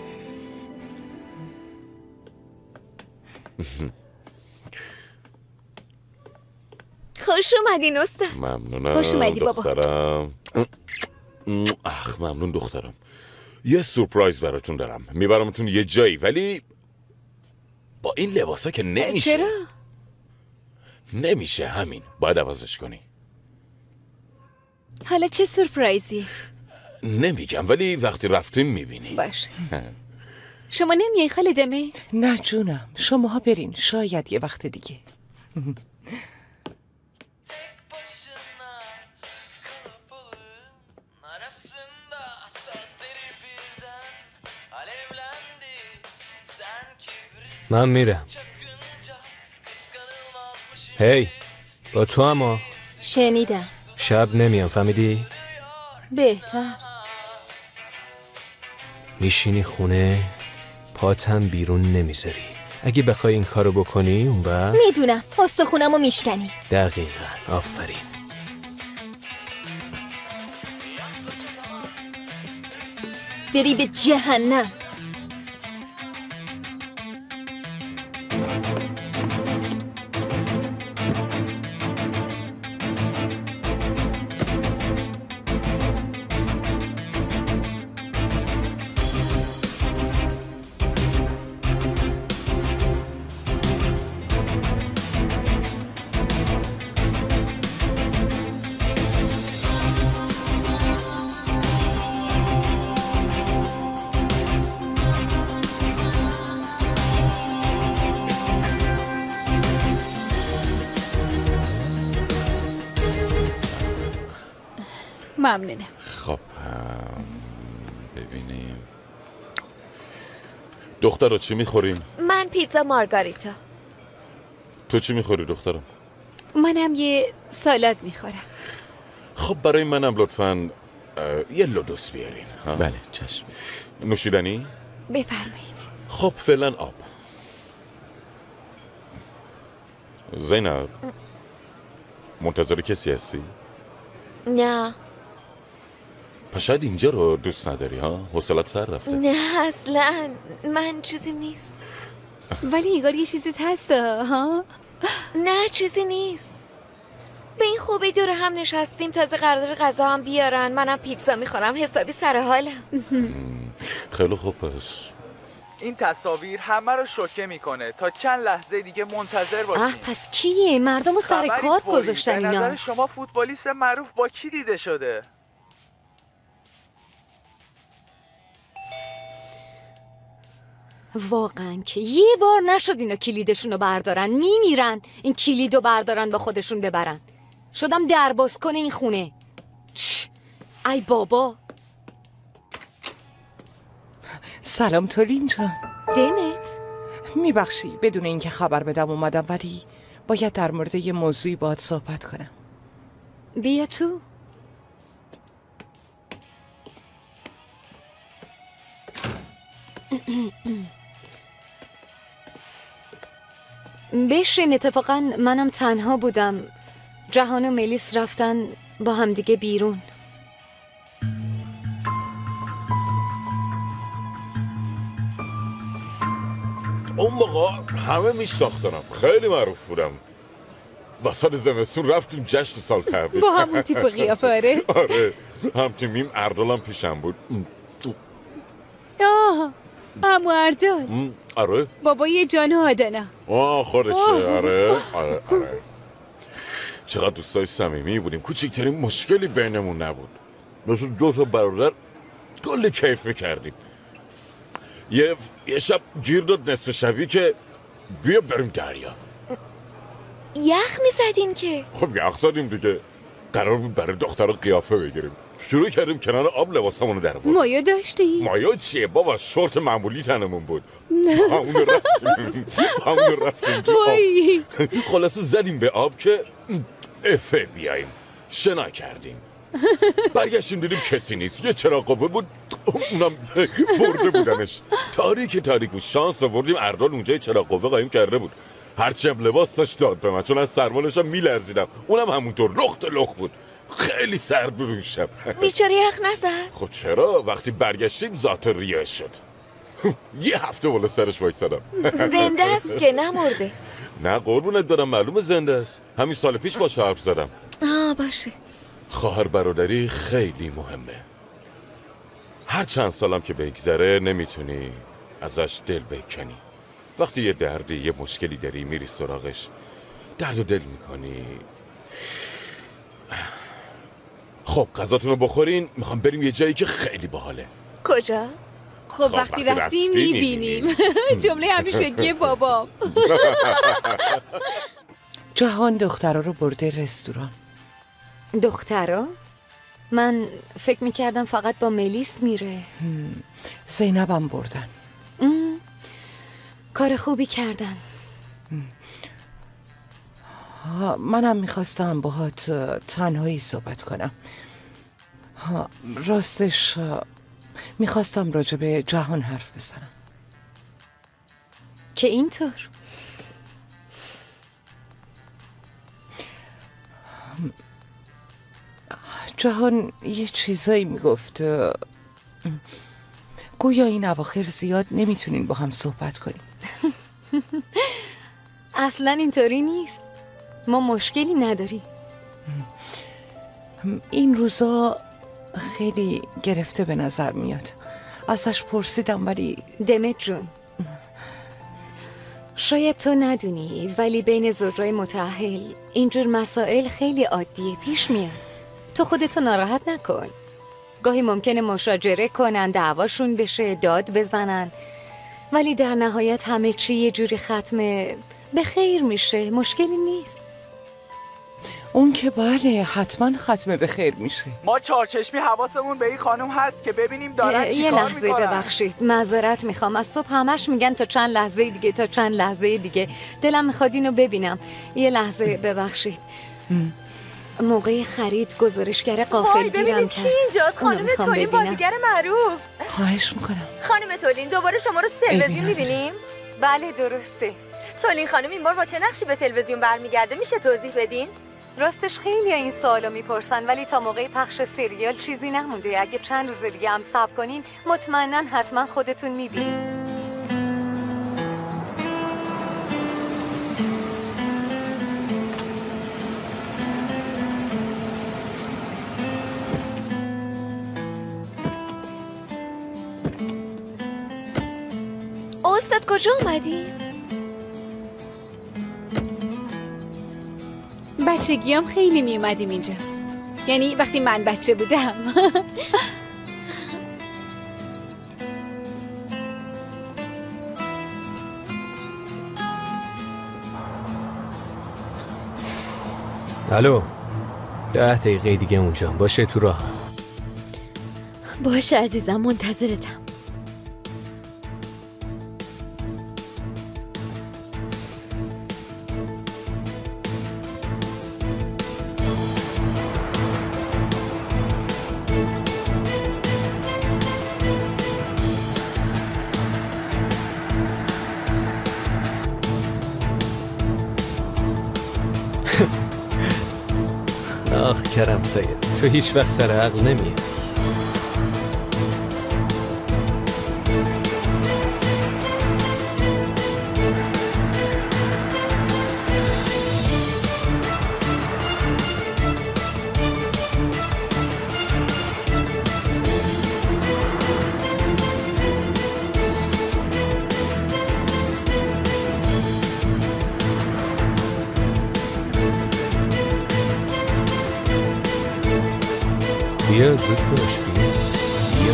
Speaker 18: خوش اومدین استاد.
Speaker 5: ممنونم.
Speaker 18: خوش اومدی بابا.
Speaker 5: دخترم. ممنون دخترم. یه سورپرایز براتون دارم، میبرمتون یه جایی، ولی با این لباسا که نمیشه.
Speaker 18: چرا؟
Speaker 5: نمیشه، همین باید عوضش کنی.
Speaker 7: حالا چه سورپرایزی؟
Speaker 5: نمیگم ولی وقتی رفتیم میبینی.
Speaker 7: باشه. شما نمیای خاله دمت؟
Speaker 4: نه جونم، شماها برین، شاید یه وقت دیگه.
Speaker 3: من میرم. هی با تو اما
Speaker 1: شنیدم.
Speaker 3: شب نمیام، فهمیدی؟
Speaker 1: بهتر.
Speaker 3: میشینی خونه، پاتم بیرون نمیذاری. اگه بخوای این کارو بکنی اون وقت
Speaker 1: میدونم استخونمو میشکنی.
Speaker 3: دقیقاً، آفرین.
Speaker 1: بری به جهنم.
Speaker 7: ممنونم.
Speaker 5: خب ببینیم دختر چی میخوریم؟
Speaker 18: من پیتزا مارگاریتا.
Speaker 5: تو چی میخوری دخترم؟
Speaker 7: منم یه سالاد میخورم.
Speaker 5: خب برای منم لطفاً یه لودوس بیارین.
Speaker 3: بله چشم.
Speaker 5: نوشیدنی؟
Speaker 7: بفرمایید.
Speaker 5: خب فعلا آب. زینب منتظر کسی هستی؟
Speaker 18: نه.
Speaker 5: پس شاید اینجا رو دوست نداری ها؟ حوصله‌ات سر رفته.
Speaker 18: نه اصلا من چیزیم نیست.
Speaker 7: ولی انگار یه چیزی هست ها؟
Speaker 18: نه چیزی نیست. به این خوبی دور هم نشستیم، تازه قرار غذا هم بیارن، منم پیتزا میخورم، حسابی سر حالم.
Speaker 5: خیلی خوب. پس
Speaker 19: این تصاویر همه رو شوکه میکنه. تا چند لحظه دیگه منتظر باشین.
Speaker 10: پس کیه؟ مردمو سر کار گذاشتن اینا.
Speaker 19: به نظر شما فوتبالیست معروف با کی دیده شده؟
Speaker 10: واقعا که یه بار نشد اینا کلیدشون رو بردارن، میمیرن این کلیدو بردارن با خودشون ببرن. شدم درباز کنه این خونه. ای بابا.
Speaker 4: سلام تولین جان.
Speaker 10: دمت
Speaker 4: میبخشی بدون اینکه خبر بدم اومدم، ولی باید در مورد یه موضوعی باهات صحبت کنم.
Speaker 10: بیا تو. بشین. اتفاقا منم تنها بودم. جهان و ملیس رفتن با هم دیگه بیرون.
Speaker 5: اون موقع همه میشناختنم، خیلی معروف بودم. وسط زمستون رفتیم جشن سال تبریک
Speaker 7: با همون تیپ قیافه. آره
Speaker 5: آره. هم تیمیم اردالم پیشم بود.
Speaker 7: عمو اردال.
Speaker 5: آره
Speaker 7: بابا یه جان آدنا.
Speaker 5: خودشه. آره چقدر دوستای صمیمی بودیم، کوچکترین مشکلی بینمون نبود. مثل دو تا برادر کلی کیف میکردیم. یه شب گیر داد نصف شبی که بیا بریم دریا.
Speaker 18: یخ میزدین که؟
Speaker 5: خب یخ زدیم دیگه. قرار بود برای دختر قیافه بگیریم. شروع کردیم کنار آب لباسمونو در آوردیم.
Speaker 7: مایو داشتی؟
Speaker 5: مایو چیه بابا؟ شورت معمولی تنمون بود. همونو رفتیم تو آب. خلاصه زدیم به آب که افه بیاییم. شنا کردیم. برگشتیم دیدیم کسی نیست. یه چراغ قوه بود، اونم برده بودنش. تاریک بود. شانس آوردیم اردال اونجا چراغ قوه قایم کرده بود. هرچی هم لباس داشت داد به من، چون از سرمالشم میلرزیدم. اونم همونطور لخت بود. خیلی سرد بود اون شب.
Speaker 18: بیچاره یخ نزد؟
Speaker 5: خب چرا؟ وقتی برگشتیم ذات ریه شد. یه هفته بالا سرش وایسادم.
Speaker 18: زنده است که نمرده؟
Speaker 5: نه قربونت برم، معلومه زنده است. همین سال پیش باهاش حرف زدم.
Speaker 18: باشه.
Speaker 5: خواهر برادری خیلی مهمه. هر چند سالم که بگذره نمیتونی ازش دل بکنی. وقتی یه دردی، یه مشکلی داری، میری سراغش، درد و دل میکنی. خب غذاتون رو بخورین، میخوام بریم یه جایی که خیلی باحاله.
Speaker 18: کجا؟
Speaker 7: خب وقتی رفتیم میبینیم. جمله همیشگی بابا.
Speaker 4: جهان دخترها رو برده رستوران.
Speaker 10: دخترها؟ من فکر میکردم فقط با ملیس میره.
Speaker 4: زینبم بردن.
Speaker 10: کار خوبی کردن.
Speaker 4: منم میخواستم باهات تنهایی صحبت کنم. راستش میخواستم راجع به جهان حرف بزنم.
Speaker 10: که اینطور؟
Speaker 4: جهان یه چیزایی میگفت، گویا این اواخر زیاد نمیتونین با هم صحبت کنیم.
Speaker 10: اصلا اینطوری نیست. ما مشکلی نداریم.
Speaker 4: این روزا خیلی گرفته به نظر میاد. ازش پرسیدم ولی
Speaker 10: دمت جون، شاید تو ندونی ولی بین زوجای متأهل اینجور مسائل خیلی عادیه، پیش میاد. تو خودتو ناراحت نکن. گاهی ممکنه مشاجره کنن، دعواشون بشه، داد بزنن، ولی در نهایت همه چی یه جوری ختمه به خیر میشه. مشکلی نیست.
Speaker 4: اون که بله، حتما ختمه به خیر میشه.
Speaker 19: ما چارچشمی حواسمون به این خانم هست که ببینیم دارن چی
Speaker 10: یه
Speaker 19: کار
Speaker 10: لحظه
Speaker 19: میکنن.
Speaker 10: ببخشید، معذرت میخوام. از صبح همش میگن تا چند لحظه دیگه، تا چند لحظه دیگه. دلم میخواد اینو ببینم. یه لحظه ببخشید. موقع خرید گزارشگر غافلگیرم کرد.
Speaker 20: اینجاست خانم تولین، بازیگر معروف.
Speaker 4: خواهش میکنم.
Speaker 20: خانم تولین دوباره شما رو تلویزیون میبینیم؟
Speaker 10: بله درسته.
Speaker 20: تولین خانم این بار با چه نقشی به تلویزیون برمیگرده؟ میشه توضیح بدین؟
Speaker 10: راستش خیلی این سوالو میپرسن ولی تا موقع پخش سریال چیزی نمونده. اگه چند روز دیگه هم صبر کنین مطمئناً حتما خودتون میبینین.
Speaker 18: استاد کجا اومدی؟
Speaker 7: بچگیام خیلی می اومدیم اینجا، یعنی وقتی من بچه بودم.
Speaker 3: الو 10 دقیقه دیگه اونجا باشه، تو راه.
Speaker 18: باشه عزیزم، منتظرتم.
Speaker 3: آخ کرم سید، تو هیچ وقت سر عقل نمیای. بیا زود باش، بیا.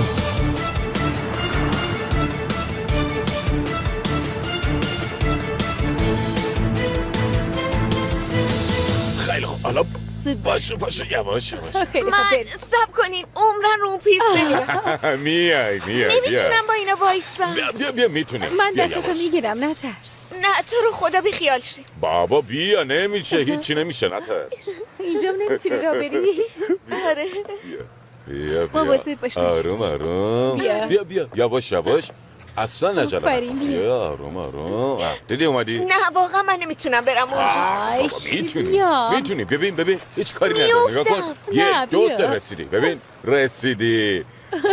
Speaker 5: خیلی خوب، حالا باشه یواش.
Speaker 18: من صبر کنین، عمرن رو پیست نمیرم.
Speaker 5: میای
Speaker 18: نمیتونم با اینا وایسم.
Speaker 5: بیا میتونه.
Speaker 7: من دستتو میگیرم، نترس.
Speaker 18: نه تو رو خدا بی خیال شی.
Speaker 5: بابا بیا، نمیشه، هیچی نمیشه، نترس.
Speaker 7: اینجا نمیتونی را بری.
Speaker 18: آره
Speaker 5: بیا
Speaker 18: مواظب باش.
Speaker 5: آروم بیا یواش اصلا عجله نکن. بیا آروم. دیدی اومدی؟
Speaker 18: نه واقعا من نمیتونم برم اونجا.
Speaker 5: میتونی. ببین هیچ کاری نداری. نگاه کن. 1 2 3 رسیدی. ببین رسیدی.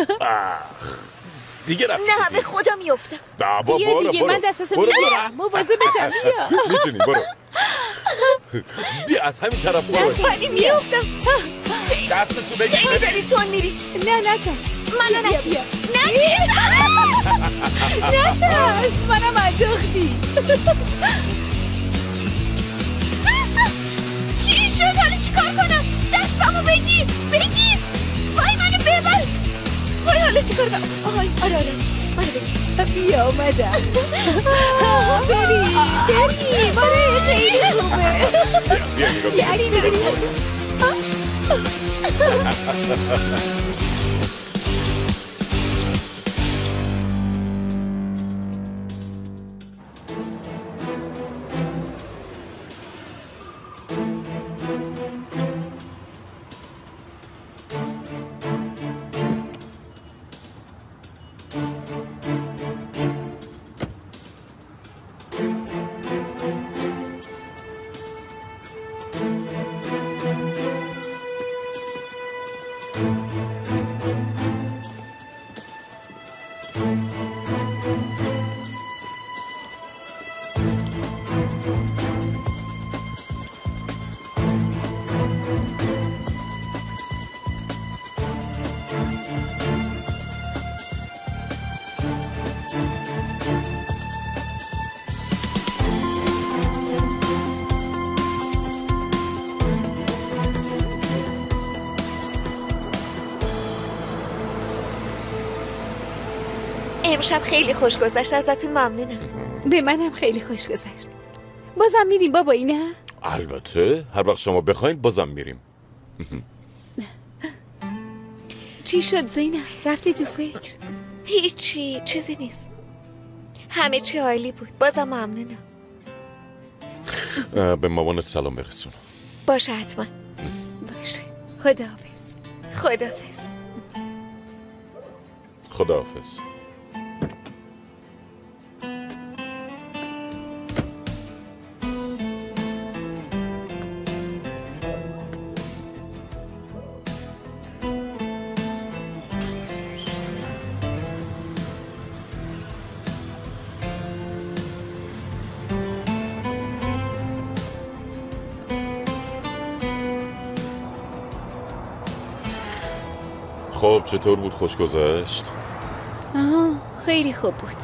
Speaker 5: دیگه رفت.
Speaker 18: نه به خدا میافتم.
Speaker 5: بابا
Speaker 7: بیا دیگه، من دستتو میگیرم. مواظبتم. بیا.
Speaker 5: میتونی برو. بیا از همین طرف برو.
Speaker 18: ولی میافتم.
Speaker 5: دستشو بگیر.
Speaker 18: خیلی داری چون میری.
Speaker 7: نه نترس.
Speaker 18: منو نه.
Speaker 7: بیا.
Speaker 18: نترس.
Speaker 7: منم انداختی.
Speaker 18: چی شد؟ حالا چیکار کنم؟ دستامو بگیر. وای منو ببر. وای حالا چیکار کنم؟ آره منو بگیر.
Speaker 7: بیا اومدم. بریم. آره خیلی خوبه.
Speaker 5: بیا.
Speaker 18: امشب خیلی خوش گذشت، ازتون ممنونم.
Speaker 7: به منم خیلی خوش گذشت. بازم میریم بابایی نه؟
Speaker 5: البته هر وقت شما بخواین بازم میریم.
Speaker 7: چی شد زینب؟ رفتی تو فکر؟
Speaker 18: هیچی، چیزی نیست. همه چی عالی بود. بازم ممنونم.
Speaker 5: به مامانت سلام برسون.
Speaker 18: باشه حتما.
Speaker 7: باشه. خداحافظ.
Speaker 5: خداحافظ. خب چطور بود؟ خوش گذشت؟
Speaker 7: آها خیلی خوب بود.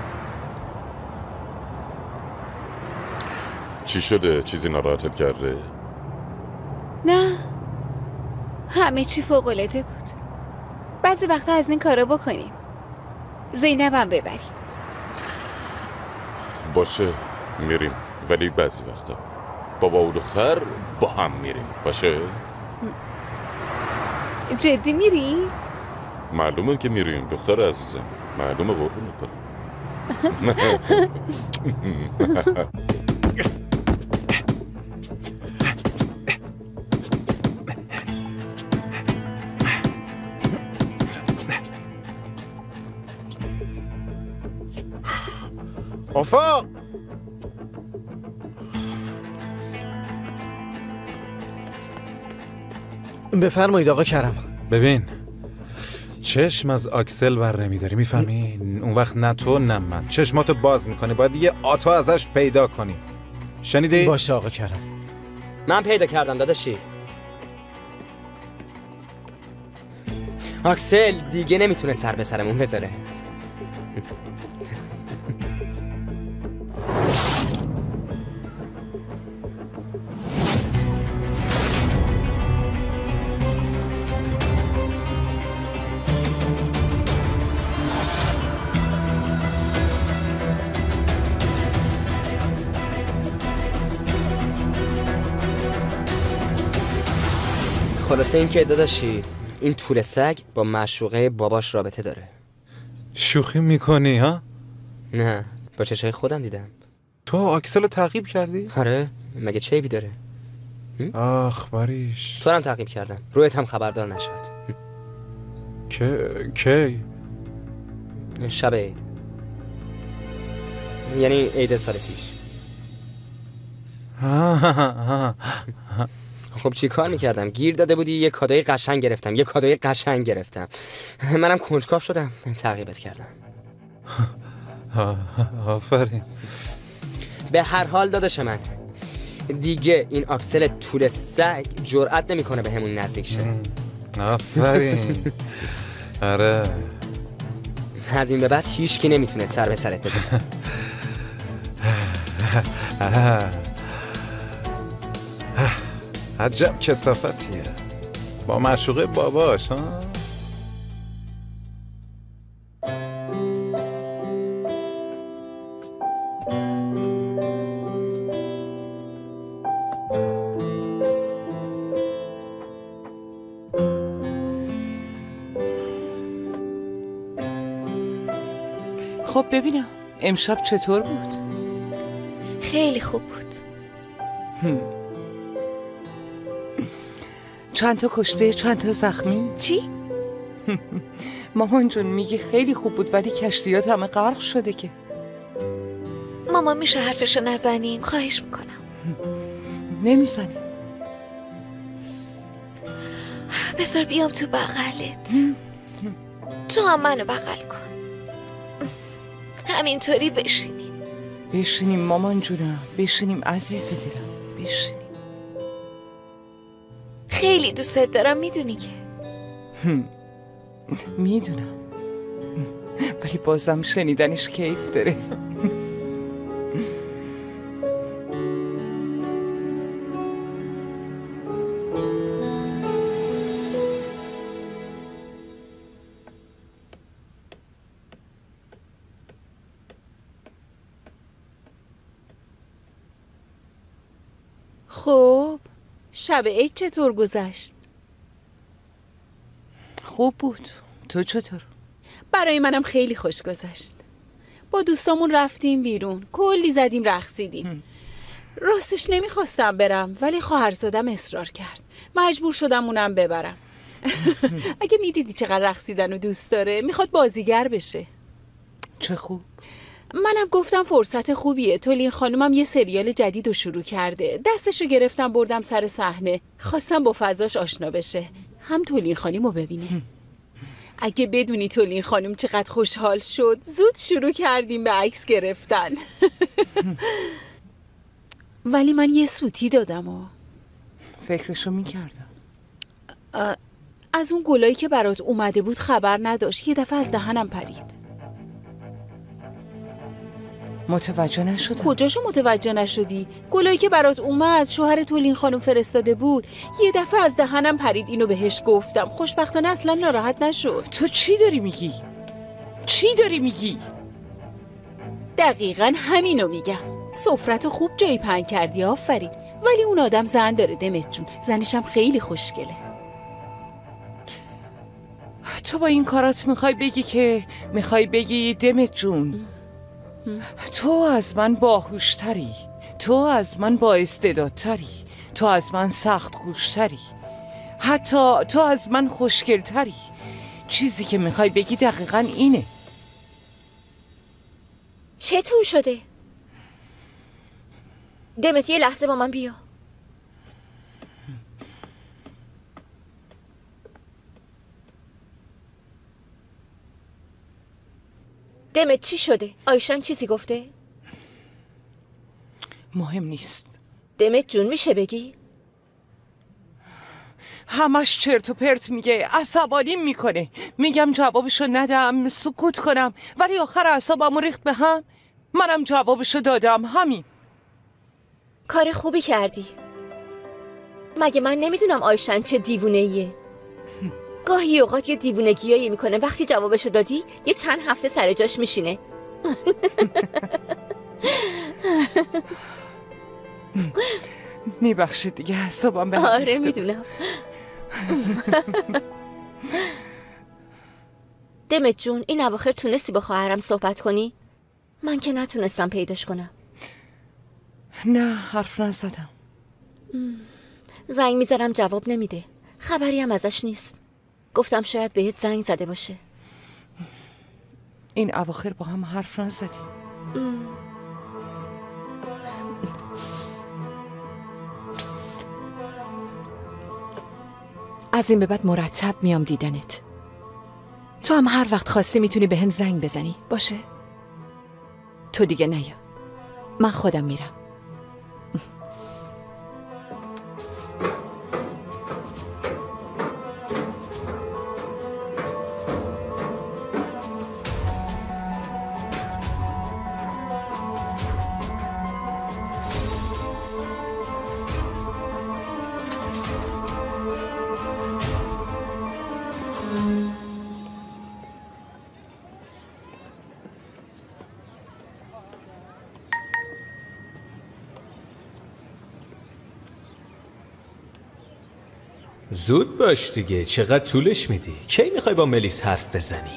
Speaker 5: چی شده؟ چیزی ناراحتت کرده؟
Speaker 7: نه همه چی فوق‌العاده بود. بعضی وقتا از این کارا بکنیم. زینبم ببریم.
Speaker 5: باشه میریم، ولی بعضی وقتا بابا و دختر با هم میریم. باشه؟
Speaker 7: جدی میری؟
Speaker 5: معلومه که میریم دختر عزیزم، معلومه قربونت برم.
Speaker 6: آفاق
Speaker 17: بفرمایید آقا کرم.
Speaker 6: ببین چشم از آکسل بر نمیداری، میفهمی؟ اون وقت نه تو نه من چشماتو باز میکنی، باید یه آتا ازش پیدا کنی. شنیدی؟
Speaker 17: باشه آقا کرم.
Speaker 2: من پیدا کردم داداشی. آکسل دیگه نمیتونه سر به سرمون بذاره. خلاصه این که داداشی این طول سگ با معشوقه باباش رابطه داره.
Speaker 6: شوخی میکنی ها؟
Speaker 2: نه با چشای خودم دیدم.
Speaker 6: تو آکسل رو تعقیب کردی؟
Speaker 2: آره مگه چه عیبی داره؟
Speaker 6: آخ باریش.
Speaker 2: تو هم تعقیب کردم، رویت هم خبردار نشد.
Speaker 6: کی؟
Speaker 2: شب عید، یعنی عید سال پیش. خب چی کار میکردم؟ گیر داده بودی یه کادوی قشنگ گرفتم. منم کنجکاو شدم تعقیبت کردم.
Speaker 6: آفرین.
Speaker 2: به هر حال داداش من دیگه این آکسل طول سگ جرئت نمیکنه به همون نزدیک شه.
Speaker 6: آفرین. آره
Speaker 2: از این به بعد هیچکی نمیتونه سر به سرت بزنه.
Speaker 6: عجب کثافتیه با معشوقه باباش ها.
Speaker 4: خب ببینم امشب چطور بود؟
Speaker 7: خیلی خوب بود.
Speaker 4: چند تا کشته چند تا زخمی؟
Speaker 7: چی؟
Speaker 4: مامان جون میگه خیلی خوب بود ولی کشتیات همه غرق شده که.
Speaker 7: ماما میشه حرفشو نزنیم؟ خواهش میکنم.
Speaker 4: نمیزنیم.
Speaker 7: بذار بیام تو بغلت. تو هم منو بغل کن. همینطوری
Speaker 4: بشینیم مامان جونم، بشینیم عزیز دلم، بشینیم.
Speaker 7: خیلی دوستت دارم میدونی که.
Speaker 4: میدونم ولی بازم شنیدنش کیف داره.
Speaker 12: خب شب عید چطور گذشت؟
Speaker 4: خوب بود. تو چطور؟
Speaker 12: برای منم خیلی خوش گذشت. با دوستامون رفتیم بیرون، کلی زدیم رقصیدیم. راستش نمیخواستم برم ولی خواهرزادم اصرار کرد، مجبور شدم اونم ببرم. اگه میدیدی چقدر رقصیدن و دوست داره، میخواد بازیگر بشه.
Speaker 4: چه خوب.
Speaker 12: منم گفتم فرصت خوبیه. تولین خانومم یه سریال جدید رو شروع کرده. دستشو گرفتم بردم سر صحنه، خواستم با فضاش آشنا بشه، هم تولین خانومو ببینه. اگه بدونی تولین خانوم چقدر خوشحال شد. زود شروع کردیم به عکس گرفتن. ولی من یه سوتی دادم و
Speaker 4: فکرشو میکردم.
Speaker 12: از اون گلایی که برات اومده بود خبر نداشت. یه دفعه از دهنم پرید.
Speaker 4: متوجه نشدم.
Speaker 12: کجاشو متوجه نشدی؟ گلایی که برات اومد شوهر تولین خانم فرستاده بود. یه دفعه از دهنم پرید، اینو بهش گفتم. خوشبختانه اصلا ناراحت نشد.
Speaker 4: تو چی داری میگی؟ چی داری میگی؟
Speaker 12: دقیقاً همینو میگم. سفرتو خوب جایی پهن کردی، آفرین. ولی اون آدم زن داره دمت جون. زنشم خیلی خوشگله.
Speaker 4: تو با این کارات میخوای بگی دمت جون، تو از من باهوشتری، تو از من با استعدادتری، تو از من سخت گوشتری، حتی تو از من خوشگلتری. چیزی که میخوای بگی دقیقاً اینه.
Speaker 18: چطور شده؟ دمت یه لحظه با من بیا. دمت چی شده؟ آیشان چیزی گفته؟
Speaker 4: مهم نیست.
Speaker 18: دمت جون میشه بگی؟
Speaker 4: همش چرت و پرت میگه، عصبانیم میکنه. میگم جوابشو ندم، سکوت کنم، ولی آخر اعصابمو ریخت به هم. منم جوابشو دادم، همین.
Speaker 18: کار خوبی کردی. مگه من نمیدونم آیشان چه دیوونه‌ایه؟ گاهی اوقات یه دیوونگیایی میکنه، وقتی جوابشو دادی یه چند هفته سر جاش میشینه.
Speaker 4: میبخشید دیگه، حسابم به هم
Speaker 18: آره میدونم. دمت جون، این اواخر تونستی با خواهرم صحبت کنی؟ من که نتونستم پیداش کنم.
Speaker 4: نه، حرف نزدم.
Speaker 18: زنگ میزنم جواب نمیده، خبری هم ازش نیست. گفتم شاید بهت زنگ زده باشه.
Speaker 4: این اواخر با هم حرف نزدیم.
Speaker 21: از این به بعد مرتب میام دیدنت. تو هم هر وقت خواستی میتونی به هم زنگ بزنی، باشه؟ تو دیگه نیا، من خودم میرم.
Speaker 3: زود باش دیگه، چقدر طولش میدی؟ کی میخوای با ملیس حرف بزنی؟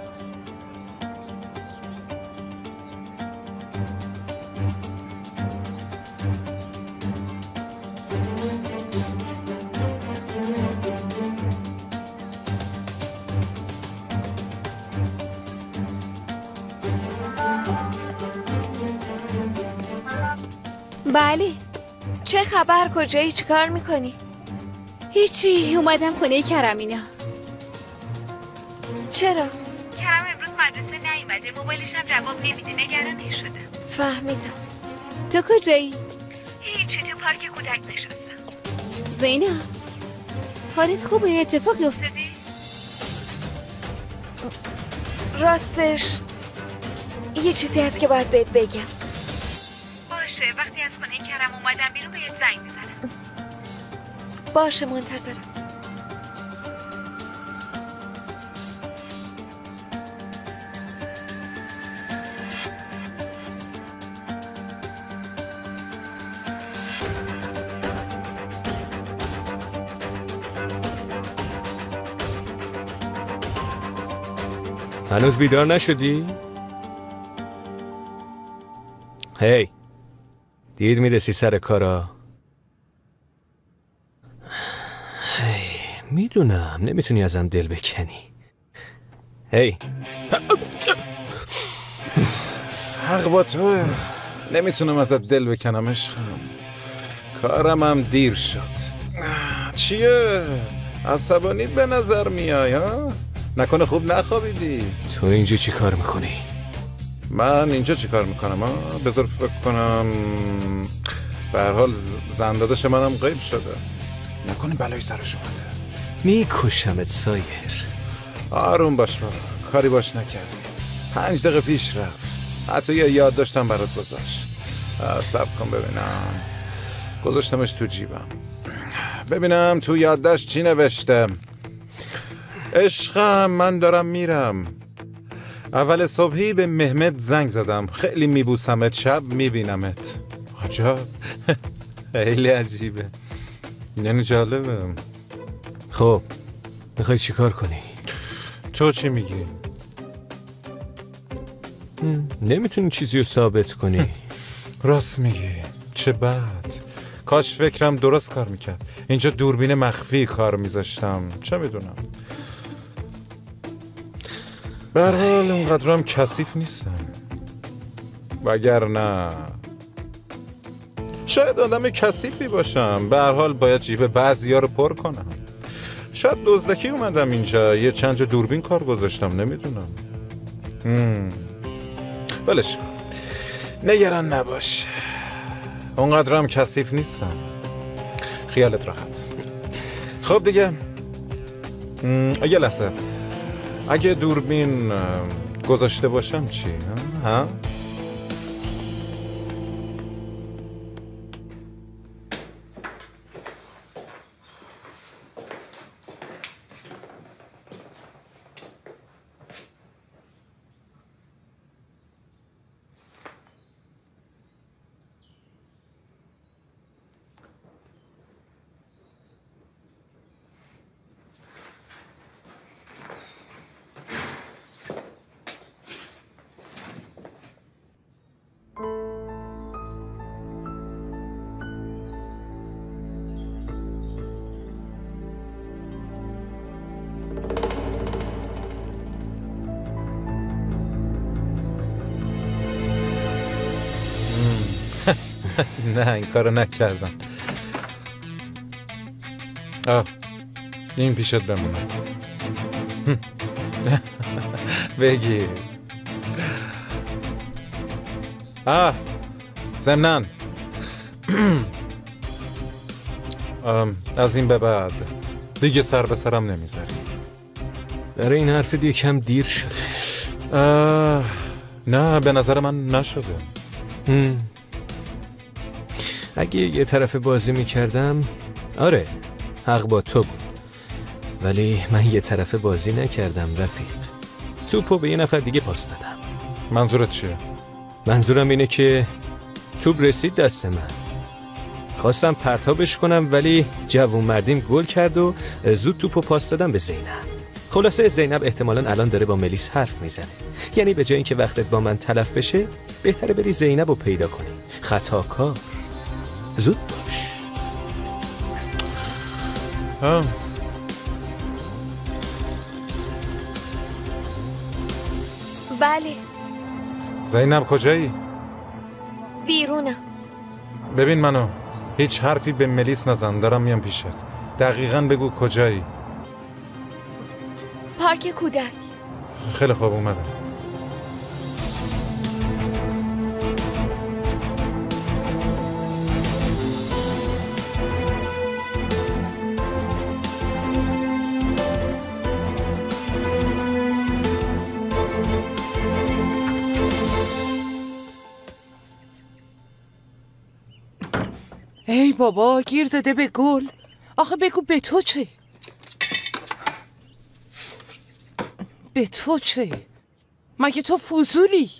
Speaker 7: بله. چه خبر؟ کجایی؟ چیکار میکنی؟ هیچی، اومدم خونه کرمینا. چرا؟
Speaker 10: کرم امروز مدرسه نیومده، موبایلش هم جواب نمیده، نگرانش شدم.
Speaker 7: فهمیدم. تو کجایی؟
Speaker 10: هیچی، تو پارک کودک نشستم.
Speaker 7: زینب، حالت خوبه؟ اتفاقی افتاده؟
Speaker 18: راستش یه چیزی هست که باید بهت بگم.
Speaker 10: باشه، وقتی از خونه کرم اومدم بیرون بهت زنگ میزنم.
Speaker 18: باشه، منتظرم.
Speaker 3: هنوز بیدار نشدی؟ هی، دیر میرسی سر کارا. میدونم نمیتونی ازم دل بکنی. هی،
Speaker 6: حق با توه، نمیتونم ازت دل بکنم عشقم. کارم هم دیر شد. چیه؟ عصبانی به نظر میای ها؟ نکنه خوب نخوابیدی؟
Speaker 3: تو اینجا چی کار میکنی؟
Speaker 6: من اینجا چی کار میکنم ها؟ بذار فکر کنم. به هر حال زندادش منم غیب شده. نکنه بلایی سرش اومده.
Speaker 3: میکشمت سایر.
Speaker 6: آروم باش بابا، کاری باش نکردی. 5 دقیقه پیش رفت. حتی یه یاد داشتم برات گذاشت. صبر کن ببینم. گذاشتمش تو جیبم. ببینم تو یادداشت چی نوشته. عشقم من دارم میرم. اول صبحی به مهمت زنگ زدم. خیلی میبوسمت، شب میبینمت. عجب. خیلی عجیبه. یعنی جالبه.
Speaker 3: خب میخوای چی کار کنی؟
Speaker 6: تو چی میگی؟
Speaker 3: نمیتونی چیزی رو ثابت کنی.
Speaker 6: راست میگی. چه بد. کاش فکرم درست کار میکرد. اینجا دوربین مخفی کار میذاشتم. چه میدونم. به هر حال اونقدرم کثیف نیستم. وگرنه شاید آدم کثیفی باشم. به هر حال باید جیب بعضیا رو پر کنم. شاید دزدکی اومدم اینجا، یه چند جا دوربین کار گذاشتم، نمیدونم. بلش کن. نگران نباش. اونقدرم کثیف نیستم. خیالت راحت. خب دیگه یه لحظه. اگه دوربین گذاشته باشم چی؟ ها؟ نه این کارو نکردم. این پیشت بمونه. بگی ضمناً از این به بعد دیگه سر به سرم نمیذاری.
Speaker 3: برای این حرف دیگه کم دیر شده.
Speaker 6: نه به نظر من نشده.
Speaker 3: اگه یه طرف بازی میکردم آره حق با تو بود، ولی من یه طرف بازی نکردم رفیق. توپو به یه نفر دیگه پاس دادم.
Speaker 6: منظورت چیه؟
Speaker 3: منظورم اینه که توپ رسید دست من، خواستم پرتابش کنم ولی جوون مردیم گل کرد و زود توپو پاس دادم به زینب. خلاصه زینب احتمالاً الان داره با ملیس حرف میزنه. یعنی به جای اینکه وقتت با من تلف بشه بهتره بری زینب رو پیدا کنی. خطاکار. زود باش.
Speaker 13: بله.
Speaker 6: زینب کجایی؟
Speaker 13: بیرونم.
Speaker 6: ببین منو، هیچ حرفی به ملیس نزن، دارم میام پیشت. دقیقاً بگو کجایی؟
Speaker 13: پارک کودک.
Speaker 6: خیلی خوب اومدم.
Speaker 4: ای بابا گیر داده به گل. آخه بگو به تو چه؟ به تو چه؟ مگه تو فضولی؟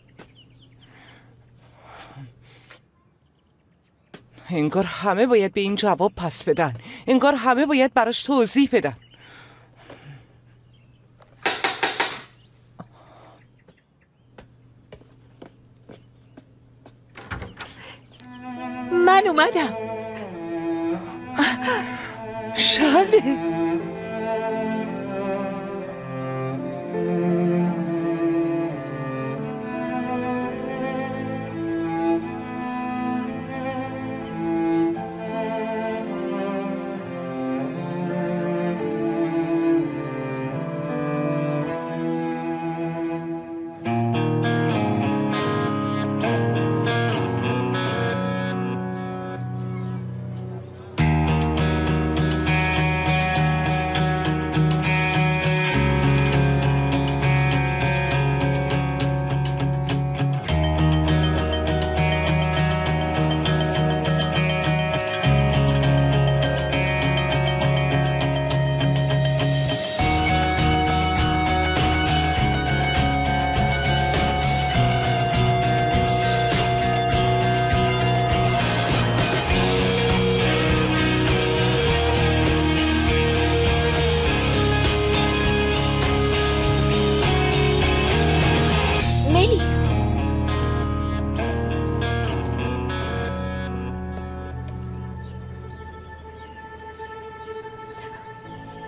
Speaker 4: انگار همه باید به این جواب پس بدن. انگار همه باید براش توضیح بدن.
Speaker 12: من اومدم.
Speaker 4: شاله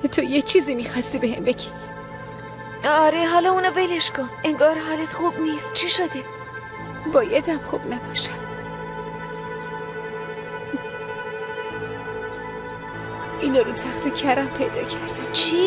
Speaker 7: تو یه چیزی میخواستی بهم بگی؟
Speaker 8: آره حالا اونو ولش کن. انگار حالت خوب نیست. چی شده؟
Speaker 7: بایدم خوب نباشم. اینو رو تخت کرم پیدا کردم.
Speaker 8: چیو؟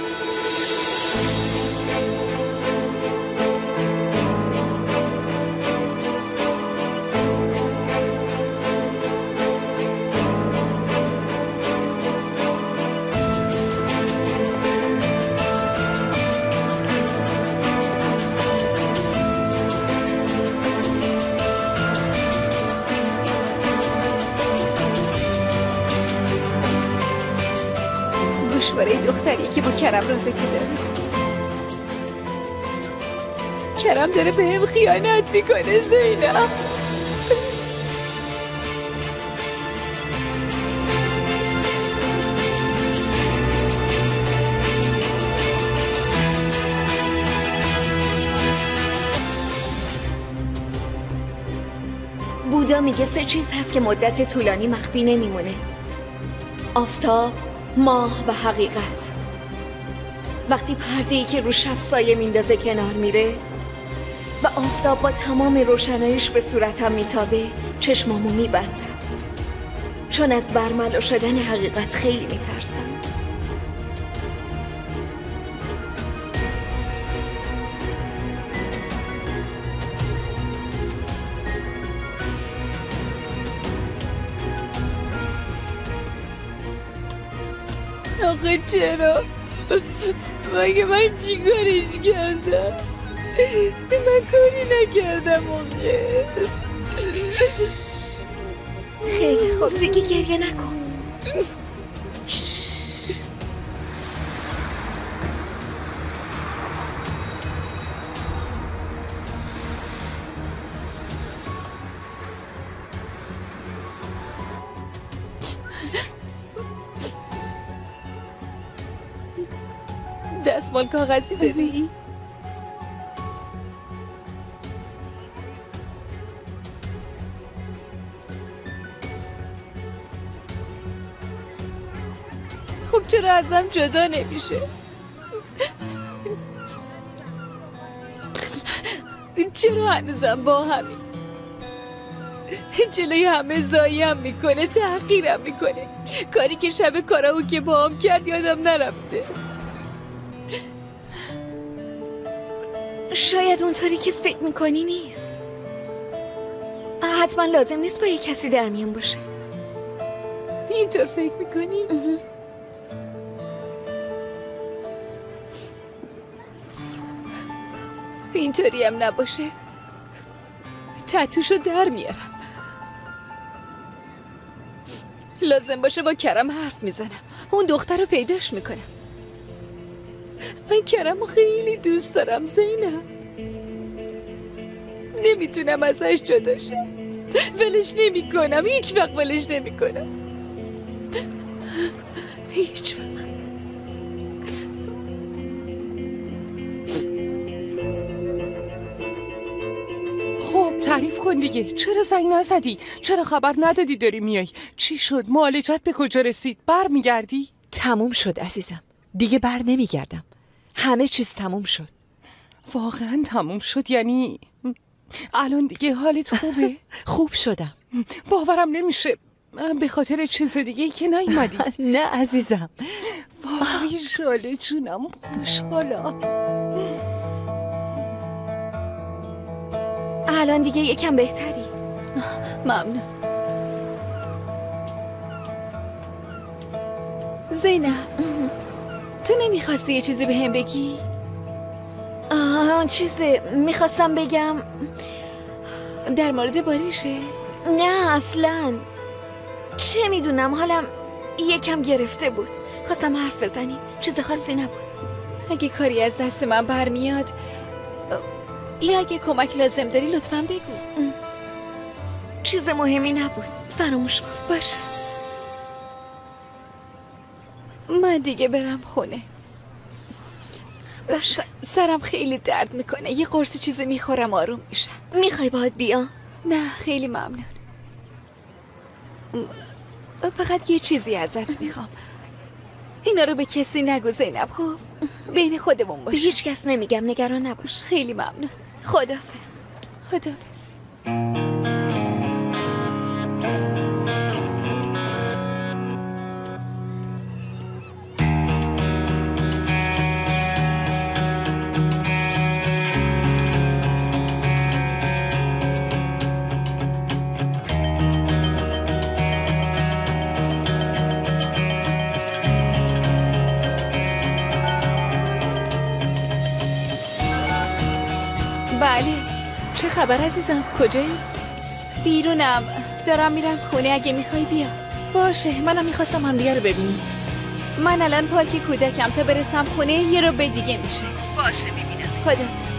Speaker 7: گوشواره دختری که با کرم رابطه داره. کرم داره به هم خیانت میکنه زینب.
Speaker 8: بودا میگه 3 چیز هست که مدت طولانی مخفی نمیمونه: آفتاب، ماه و حقیقت. وقتی پرده‌ای که رو شب سایه میندازه کنار میره و آفتاب با تمام روشناییش به صورتم میتابه، چشمامو میبندم، چون از برملا شدن حقیقت خیلی میترسم.
Speaker 7: آخه چرا؟ مگه من چی کارش کردم؟ من کاری نکردم آخه.
Speaker 8: خیلی خوب دیگه گریه نکن.
Speaker 7: دستمال کاغذی داری؟ خب چرا ازم جدا نمیشه؟ چرا هنوزم با همین؟ جلوی همه زاییم میکنه، تحقیرم میکنه. کاری که شب کاراو که با هم کرد یادم نرفته.
Speaker 8: شاید اونطوری که فکر میکنی نیست. حتما لازم نیست با یه کسی در میان باشه.
Speaker 7: اینطور فکر میکنی؟ اینطوری هم نباشه تتوشو در میارم. لازم باشه با کرم حرف میزنم، اون دختر رو پیداش میکنم. من کرمو خیلی دوست دارم زینب، نمیتونم ازش جدا شم. ولش نمی کنم، هیچ وقت ولش نمی کنم، هیچ وقت.
Speaker 4: خب تعریف کن دیگه. چرا زنگ نزدی؟ چرا خبر ندادی داری میای؟ چی شد؟ معالجت به کجا رسید؟ بر میگردی؟
Speaker 21: تموم شد عزیزم، دیگه بر نمیگردم. همه چیز تموم شد.
Speaker 4: واقعا تموم شد؟ یعنی الان دیگه حالت خوبه؟
Speaker 21: خوب شدم.
Speaker 4: باورم نمیشه. به خاطر چیز دیگه که نیومدی.
Speaker 21: نه عزیزم،
Speaker 4: وای شاله جونم، خوشحالا.
Speaker 8: الان دیگه یکم بهتری.
Speaker 7: ممنون. زینب، تو نمیخواستی یه چیزی به هم بگی؟
Speaker 8: اون چیزه میخواستم بگم.
Speaker 7: در مورد باریشه؟
Speaker 8: نه اصلا. چه میدونم، حالم یکم گرفته بود. خواستم حرف بزنیم، چیز خاصی نبود.
Speaker 7: اگه کاری از دست من برمیاد یا اگه کمک لازم داری لطفاً بگو.
Speaker 8: چیز مهمی نبود، فراموش کن.
Speaker 7: باشه، من دیگه برم خونه. سرم خیلی درد میکنه، یه قرص چیزی میخورم آروم میشم.
Speaker 8: میخوای باهات بیام؟
Speaker 7: نه خیلی ممنون. فقط یه چیزی ازت میخوام. اینا رو به کسی نگو زینب. خب بین خودمون باشه.
Speaker 8: به هیچ کس نمیگم، نگران نباش.
Speaker 7: خیلی ممنون. خداحافظ. خداحافظ. بله.
Speaker 9: چه خبر عزیزم؟ کجایی؟
Speaker 7: بیرونم، دارم میرم خونه. اگه میخوای بیا.
Speaker 9: باشه، منم میخواستم همدیگه رو ببینیم.
Speaker 7: من الان پارک کودکم، تا برسم خونه یه رو به دیگه میشه.
Speaker 9: باشه میبینم.
Speaker 7: خداحافظ.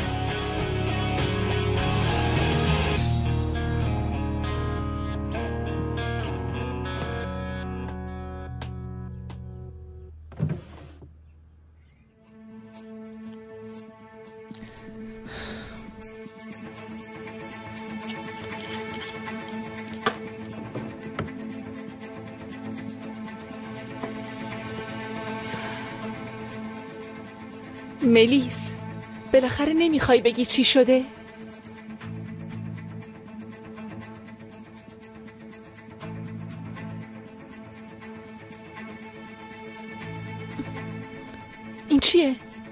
Speaker 9: ملیس، بالاخره نمیخوای بگی چی شده؟ این چیه؟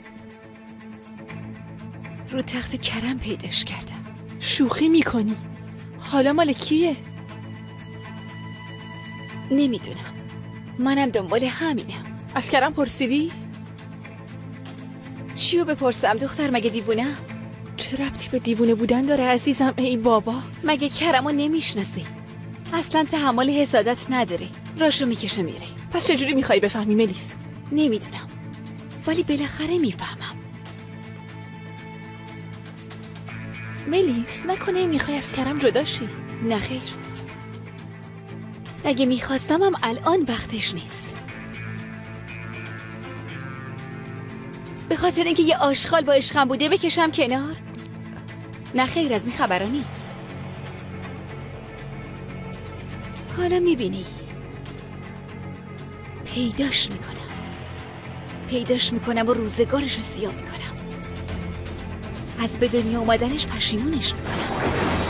Speaker 7: رو تخت کرم پیداش کردم.
Speaker 9: شوخی میکنی؟ حالا مال کیه؟
Speaker 7: نمیدونم، منم دنبال همینم.
Speaker 9: از کرم پرسیدی؟
Speaker 7: چیو بپرسم دختر؟ مگه دیوونه؟
Speaker 9: چه ربطی به دیوونه بودن داره عزیزم؟ ای بابا،
Speaker 7: مگه کرمو نمیشناسی؟ اصلا تحمل حسادت نداره، راشو میکشه میره.
Speaker 9: پس چجوری میخوای بفهمی ملیس؟
Speaker 7: نمیدونم، ولی بالاخره میفهمم.
Speaker 9: ملیس، نکنه میخوای از کرم جدا شی؟
Speaker 7: نه خیر، اگه میخواستمم الان وقتش نیست. به خاطر اینکه یه آشغال با عشقم بوده بکشم کنار؟ نه خیر، از این خبرها نیست. حالا میبینی پیداش میکنم و روزگارش رو سیاه میکنم. از به دنیا اومدنش پشیمونش میکنم.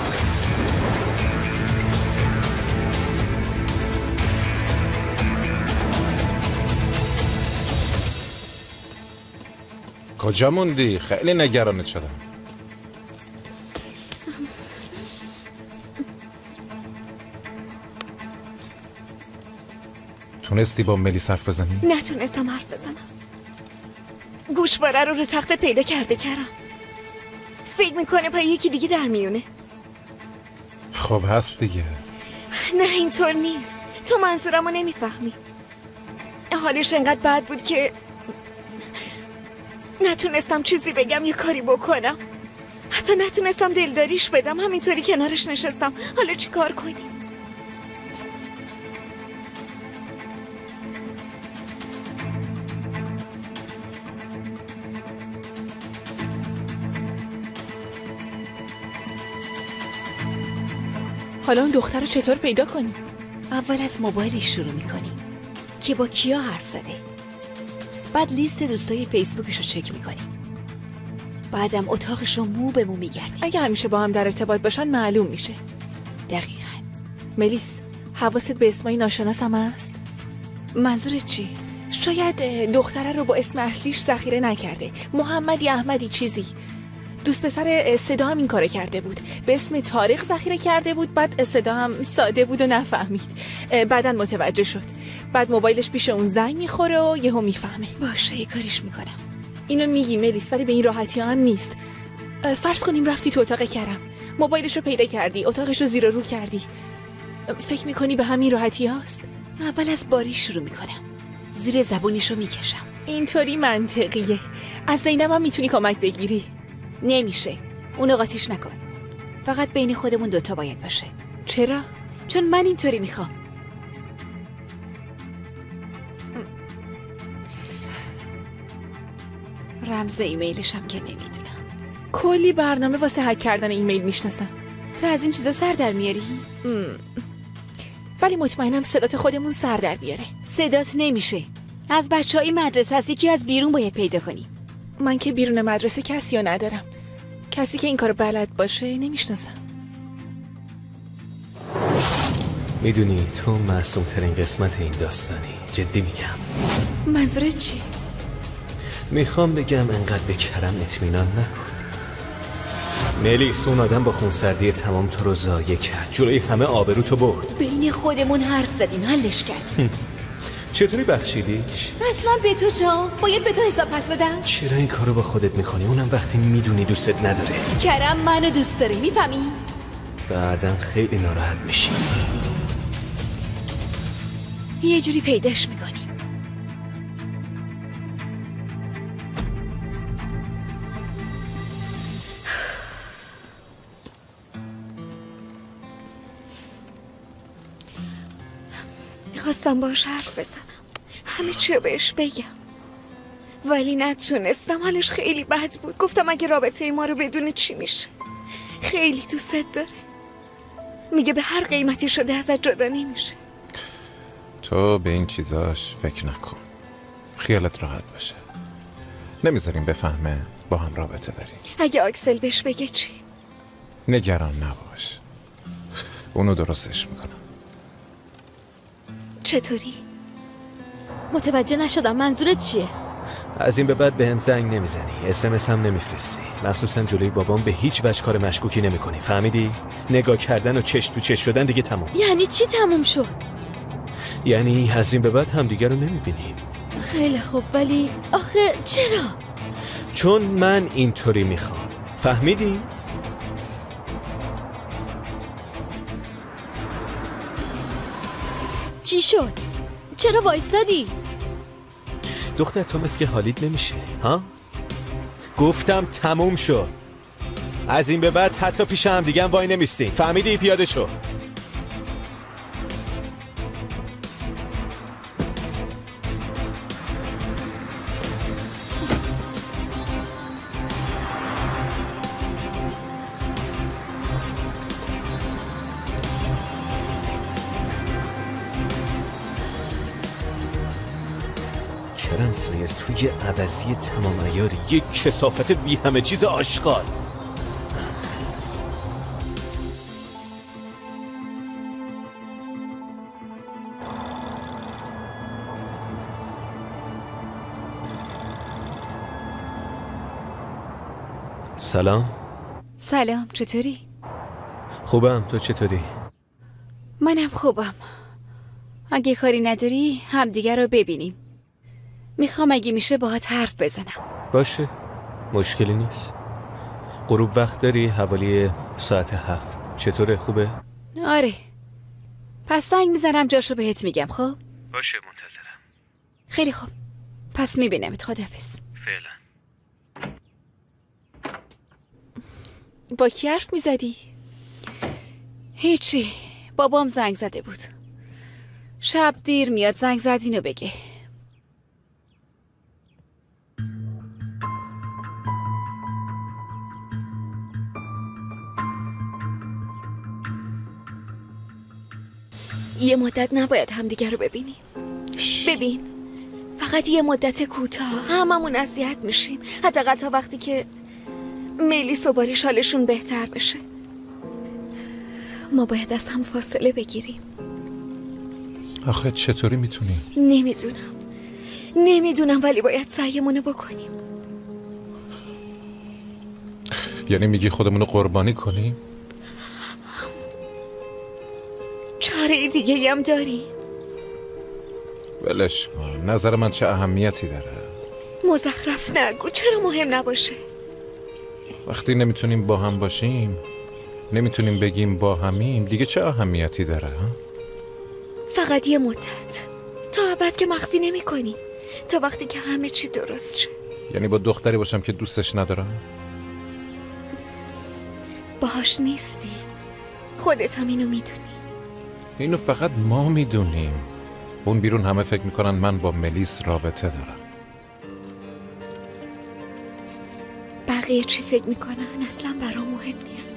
Speaker 6: کجا موندی؟ خیلی نگرانت شدم. تونستی با ملیس حرف بزنی؟
Speaker 8: نتونستم حرف بزنم. گوشواره رو تخت پیدا کرده کرم. فکر میکنه پای یکی دیگه در میونه.
Speaker 6: خب هست دیگه.
Speaker 8: نه اینطور نیست، تو منظورمو نمیفهمی. حالش انقدر بد بود که نتونستم چیزی بگم یا کاری بکنم. حتی نتونستم دلداریش بدم، همینطوری کنارش نشستم. حالا چی کار کنیم؟
Speaker 9: حالا اون دختر رو چطور پیدا کنیم؟
Speaker 7: اول از موبایلش شروع میکنیم که با کیا حرف زده. بعد لیست دوستای فیسبوکش رو چک میکنیم. بعدم اتاقش رو مو به مو میگردیم.
Speaker 9: اگه همیشه با هم در ارتباط باشن معلوم میشه.
Speaker 7: دقیقاً.
Speaker 9: ملیس، حواست به اسمای ناشناس هم هست؟
Speaker 7: منظورت چی؟
Speaker 9: شاید دختره رو با اسم اصلیش ذخیره نکرده. محمدی، احمدی، چیزی. دوست پسر صدا هم این کارو کرده بود. به اسم طارق ذخیره کرده بود، بعد صدا هم ساده بود و نفهمید. بعداً متوجه شد. بعد موبایلش پیش اون زنگ میخوره و یهو میفهمه.
Speaker 7: باشه، یه کاریش میکنم.
Speaker 9: اینو میگی ملیس، ولی به این راحتی هم نیست. فرض کنیم رفتی تو اتاق کرم، موبایلش رو پیدا کردی، اتاقش رو زیر و رو کردی. فکر میکنی به همین راحتی هاست؟
Speaker 7: اول از باری شروع میکنم، زیر زبونش رو میکشم.
Speaker 9: اینطوری منطقیه. از زینب هم میتونی کمک بگیری.
Speaker 7: نمیشه، اونو قاطیش نکن. فقط بین خودمون دوتا باید باشه.
Speaker 9: چرا؟
Speaker 7: چون من اینطوری میخوام. رمز ایمیلش هم که نمیدونم.
Speaker 9: کلی برنامه واسه هک کردن ایمیل میشناسم.
Speaker 7: تو از این چیزا سر در میاری؟
Speaker 9: ولی مطمئنم صدات خودمون سر در بیاره.
Speaker 7: صدات نمیشه. از بچه‌های مدرسه هست، یکی از بیرون باید پیدا کنی.
Speaker 9: من که بیرون مدرسه کسی رو ندارم. کسی که این کارو بلد باشه نمیشناسم.
Speaker 3: میدونی تو معصوم ترین قسمت این داستانی. جدی میگم.
Speaker 7: منظورت چی؟
Speaker 3: میخوام بگم انقدر به کرم اطمینان نکن. ملیس اون آدم با خونسردی تمام تو رو ضایع کرد، جلوی همه آبرو تو برد.
Speaker 7: بین خودمون حرف زدیم، حلش کردیم.
Speaker 3: چطوری بخشیدیش؟
Speaker 7: اصلا به تو چا؟ باید به تو حساب پس بدم؟
Speaker 3: چرا این کارو با خودت میکنی؟ اونم وقتی میدونی دوستت نداره.
Speaker 7: کرم منو دوست داره، میفهمی؟
Speaker 3: بعدم خیلی ناراحت میشی.
Speaker 7: یه جوری پیداش میکنی.
Speaker 8: خواستم باش حرف بزنم، همه چی رو بهش بگم، ولی نتونستم. حالش خیلی بد بود. گفتم اگه رابطه ما رو بدونه چی میشه. خیلی دوستت داره، میگه به هر قیمتی شده ازت جدا نمیشه.
Speaker 6: تو به این چیزاش فکر نکن، خیالت راحت باشه. نمیذاریم بفهمه با هم رابطه داریم.
Speaker 8: اگه آکسل بهش بگه چی؟
Speaker 6: نگران نباش، اونو درستش میکنم.
Speaker 8: چطوری؟
Speaker 7: متوجه نشدم، منظورت چیه؟
Speaker 3: از این به بعد به هم زنگ نمیزنی، SMS هم نمیفرستی، مخصوصا جلوی بابام به هیچ وجه کار مشکوکی نمیکنی. فهمیدی؟ نگاه کردن و چش تو چش شدن دیگه تموم.
Speaker 7: یعنی چی تموم شد؟
Speaker 3: یعنی از این به بعد همدیگه رو نمیبینیم.
Speaker 7: خیلی خوب، ولی آخه چرا؟
Speaker 3: چون من اینطوری میخوام. فهمیدی؟
Speaker 7: چی شد؟ چرا وایسادی؟
Speaker 3: دختر تو مثل که حالیت نمیشه ها؟ گفتم تموم شد. از این به بعد حتی پیش هم دیگه هم وای نمیستیم. فهمیدی؟ پیاده شو. کرم سایر توی عوضی تمام عیاری، یک کثافت بی همه چیز آشغال. سلام.
Speaker 7: سلام، چطوری؟
Speaker 3: خوبم، تو چطوری؟
Speaker 7: منم خوبم. اگه کاری نداری همدیگه رو ببینیم. میخوام اگه میشه باهات حرف بزنم.
Speaker 3: باشه، مشکلی نیست. غروب وقت داری؟ حوالی ساعت 7. چطوره؟ خوبه؟
Speaker 7: آره، پس زنگ میزنم جاشو بهت میگم. خب
Speaker 3: باشه، منتظرم.
Speaker 7: خیلی خوب، پس میبینمت. خداحافظ.
Speaker 3: فعلا.
Speaker 9: با کی حرف میزدی؟
Speaker 7: هیچی، بابام زنگ زده بود. شب دیر میاد، زنگ زد اینو بگه.
Speaker 8: یه مدت نباید همدیگه رو ببینیم. ببین، فقط یه مدت کوتاه هممون اذیت میشیم، حداقل تا وقتی که ملیس و باریش حالشون بهتر بشه. ما باید از هم فاصله بگیریم.
Speaker 6: آخه چطوری میتونی؟
Speaker 8: نمیدونم ولی باید سعیمونو بکنیم.
Speaker 6: یعنی میگی خودمونو قربانی کنیم؟
Speaker 8: چاره دیگه هم داری؟
Speaker 6: ولش کن، نظر من چه اهمیتی داره؟
Speaker 8: مزخرف نگو، چرا مهم نباشه؟
Speaker 6: وقتی نمیتونیم با هم باشیم، نمیتونیم بگیم با همیم، دیگه چه اهمیتی داره؟ ها؟
Speaker 8: فقط یه مدت، تا ابد که مخفی نمی کنی، تا وقتی که همه چی درست شه.
Speaker 6: یعنی با دختری باشم که دوستش ندارم؟
Speaker 8: باهاش نیستی، خودت هم اینو میدونی.
Speaker 6: اینو فقط ما میدونیم. اون بیرون همه فکر میکنن من با ملیس رابطه دارم.
Speaker 8: بقیه چی فکر میکنن اصلا برام مهم نیست.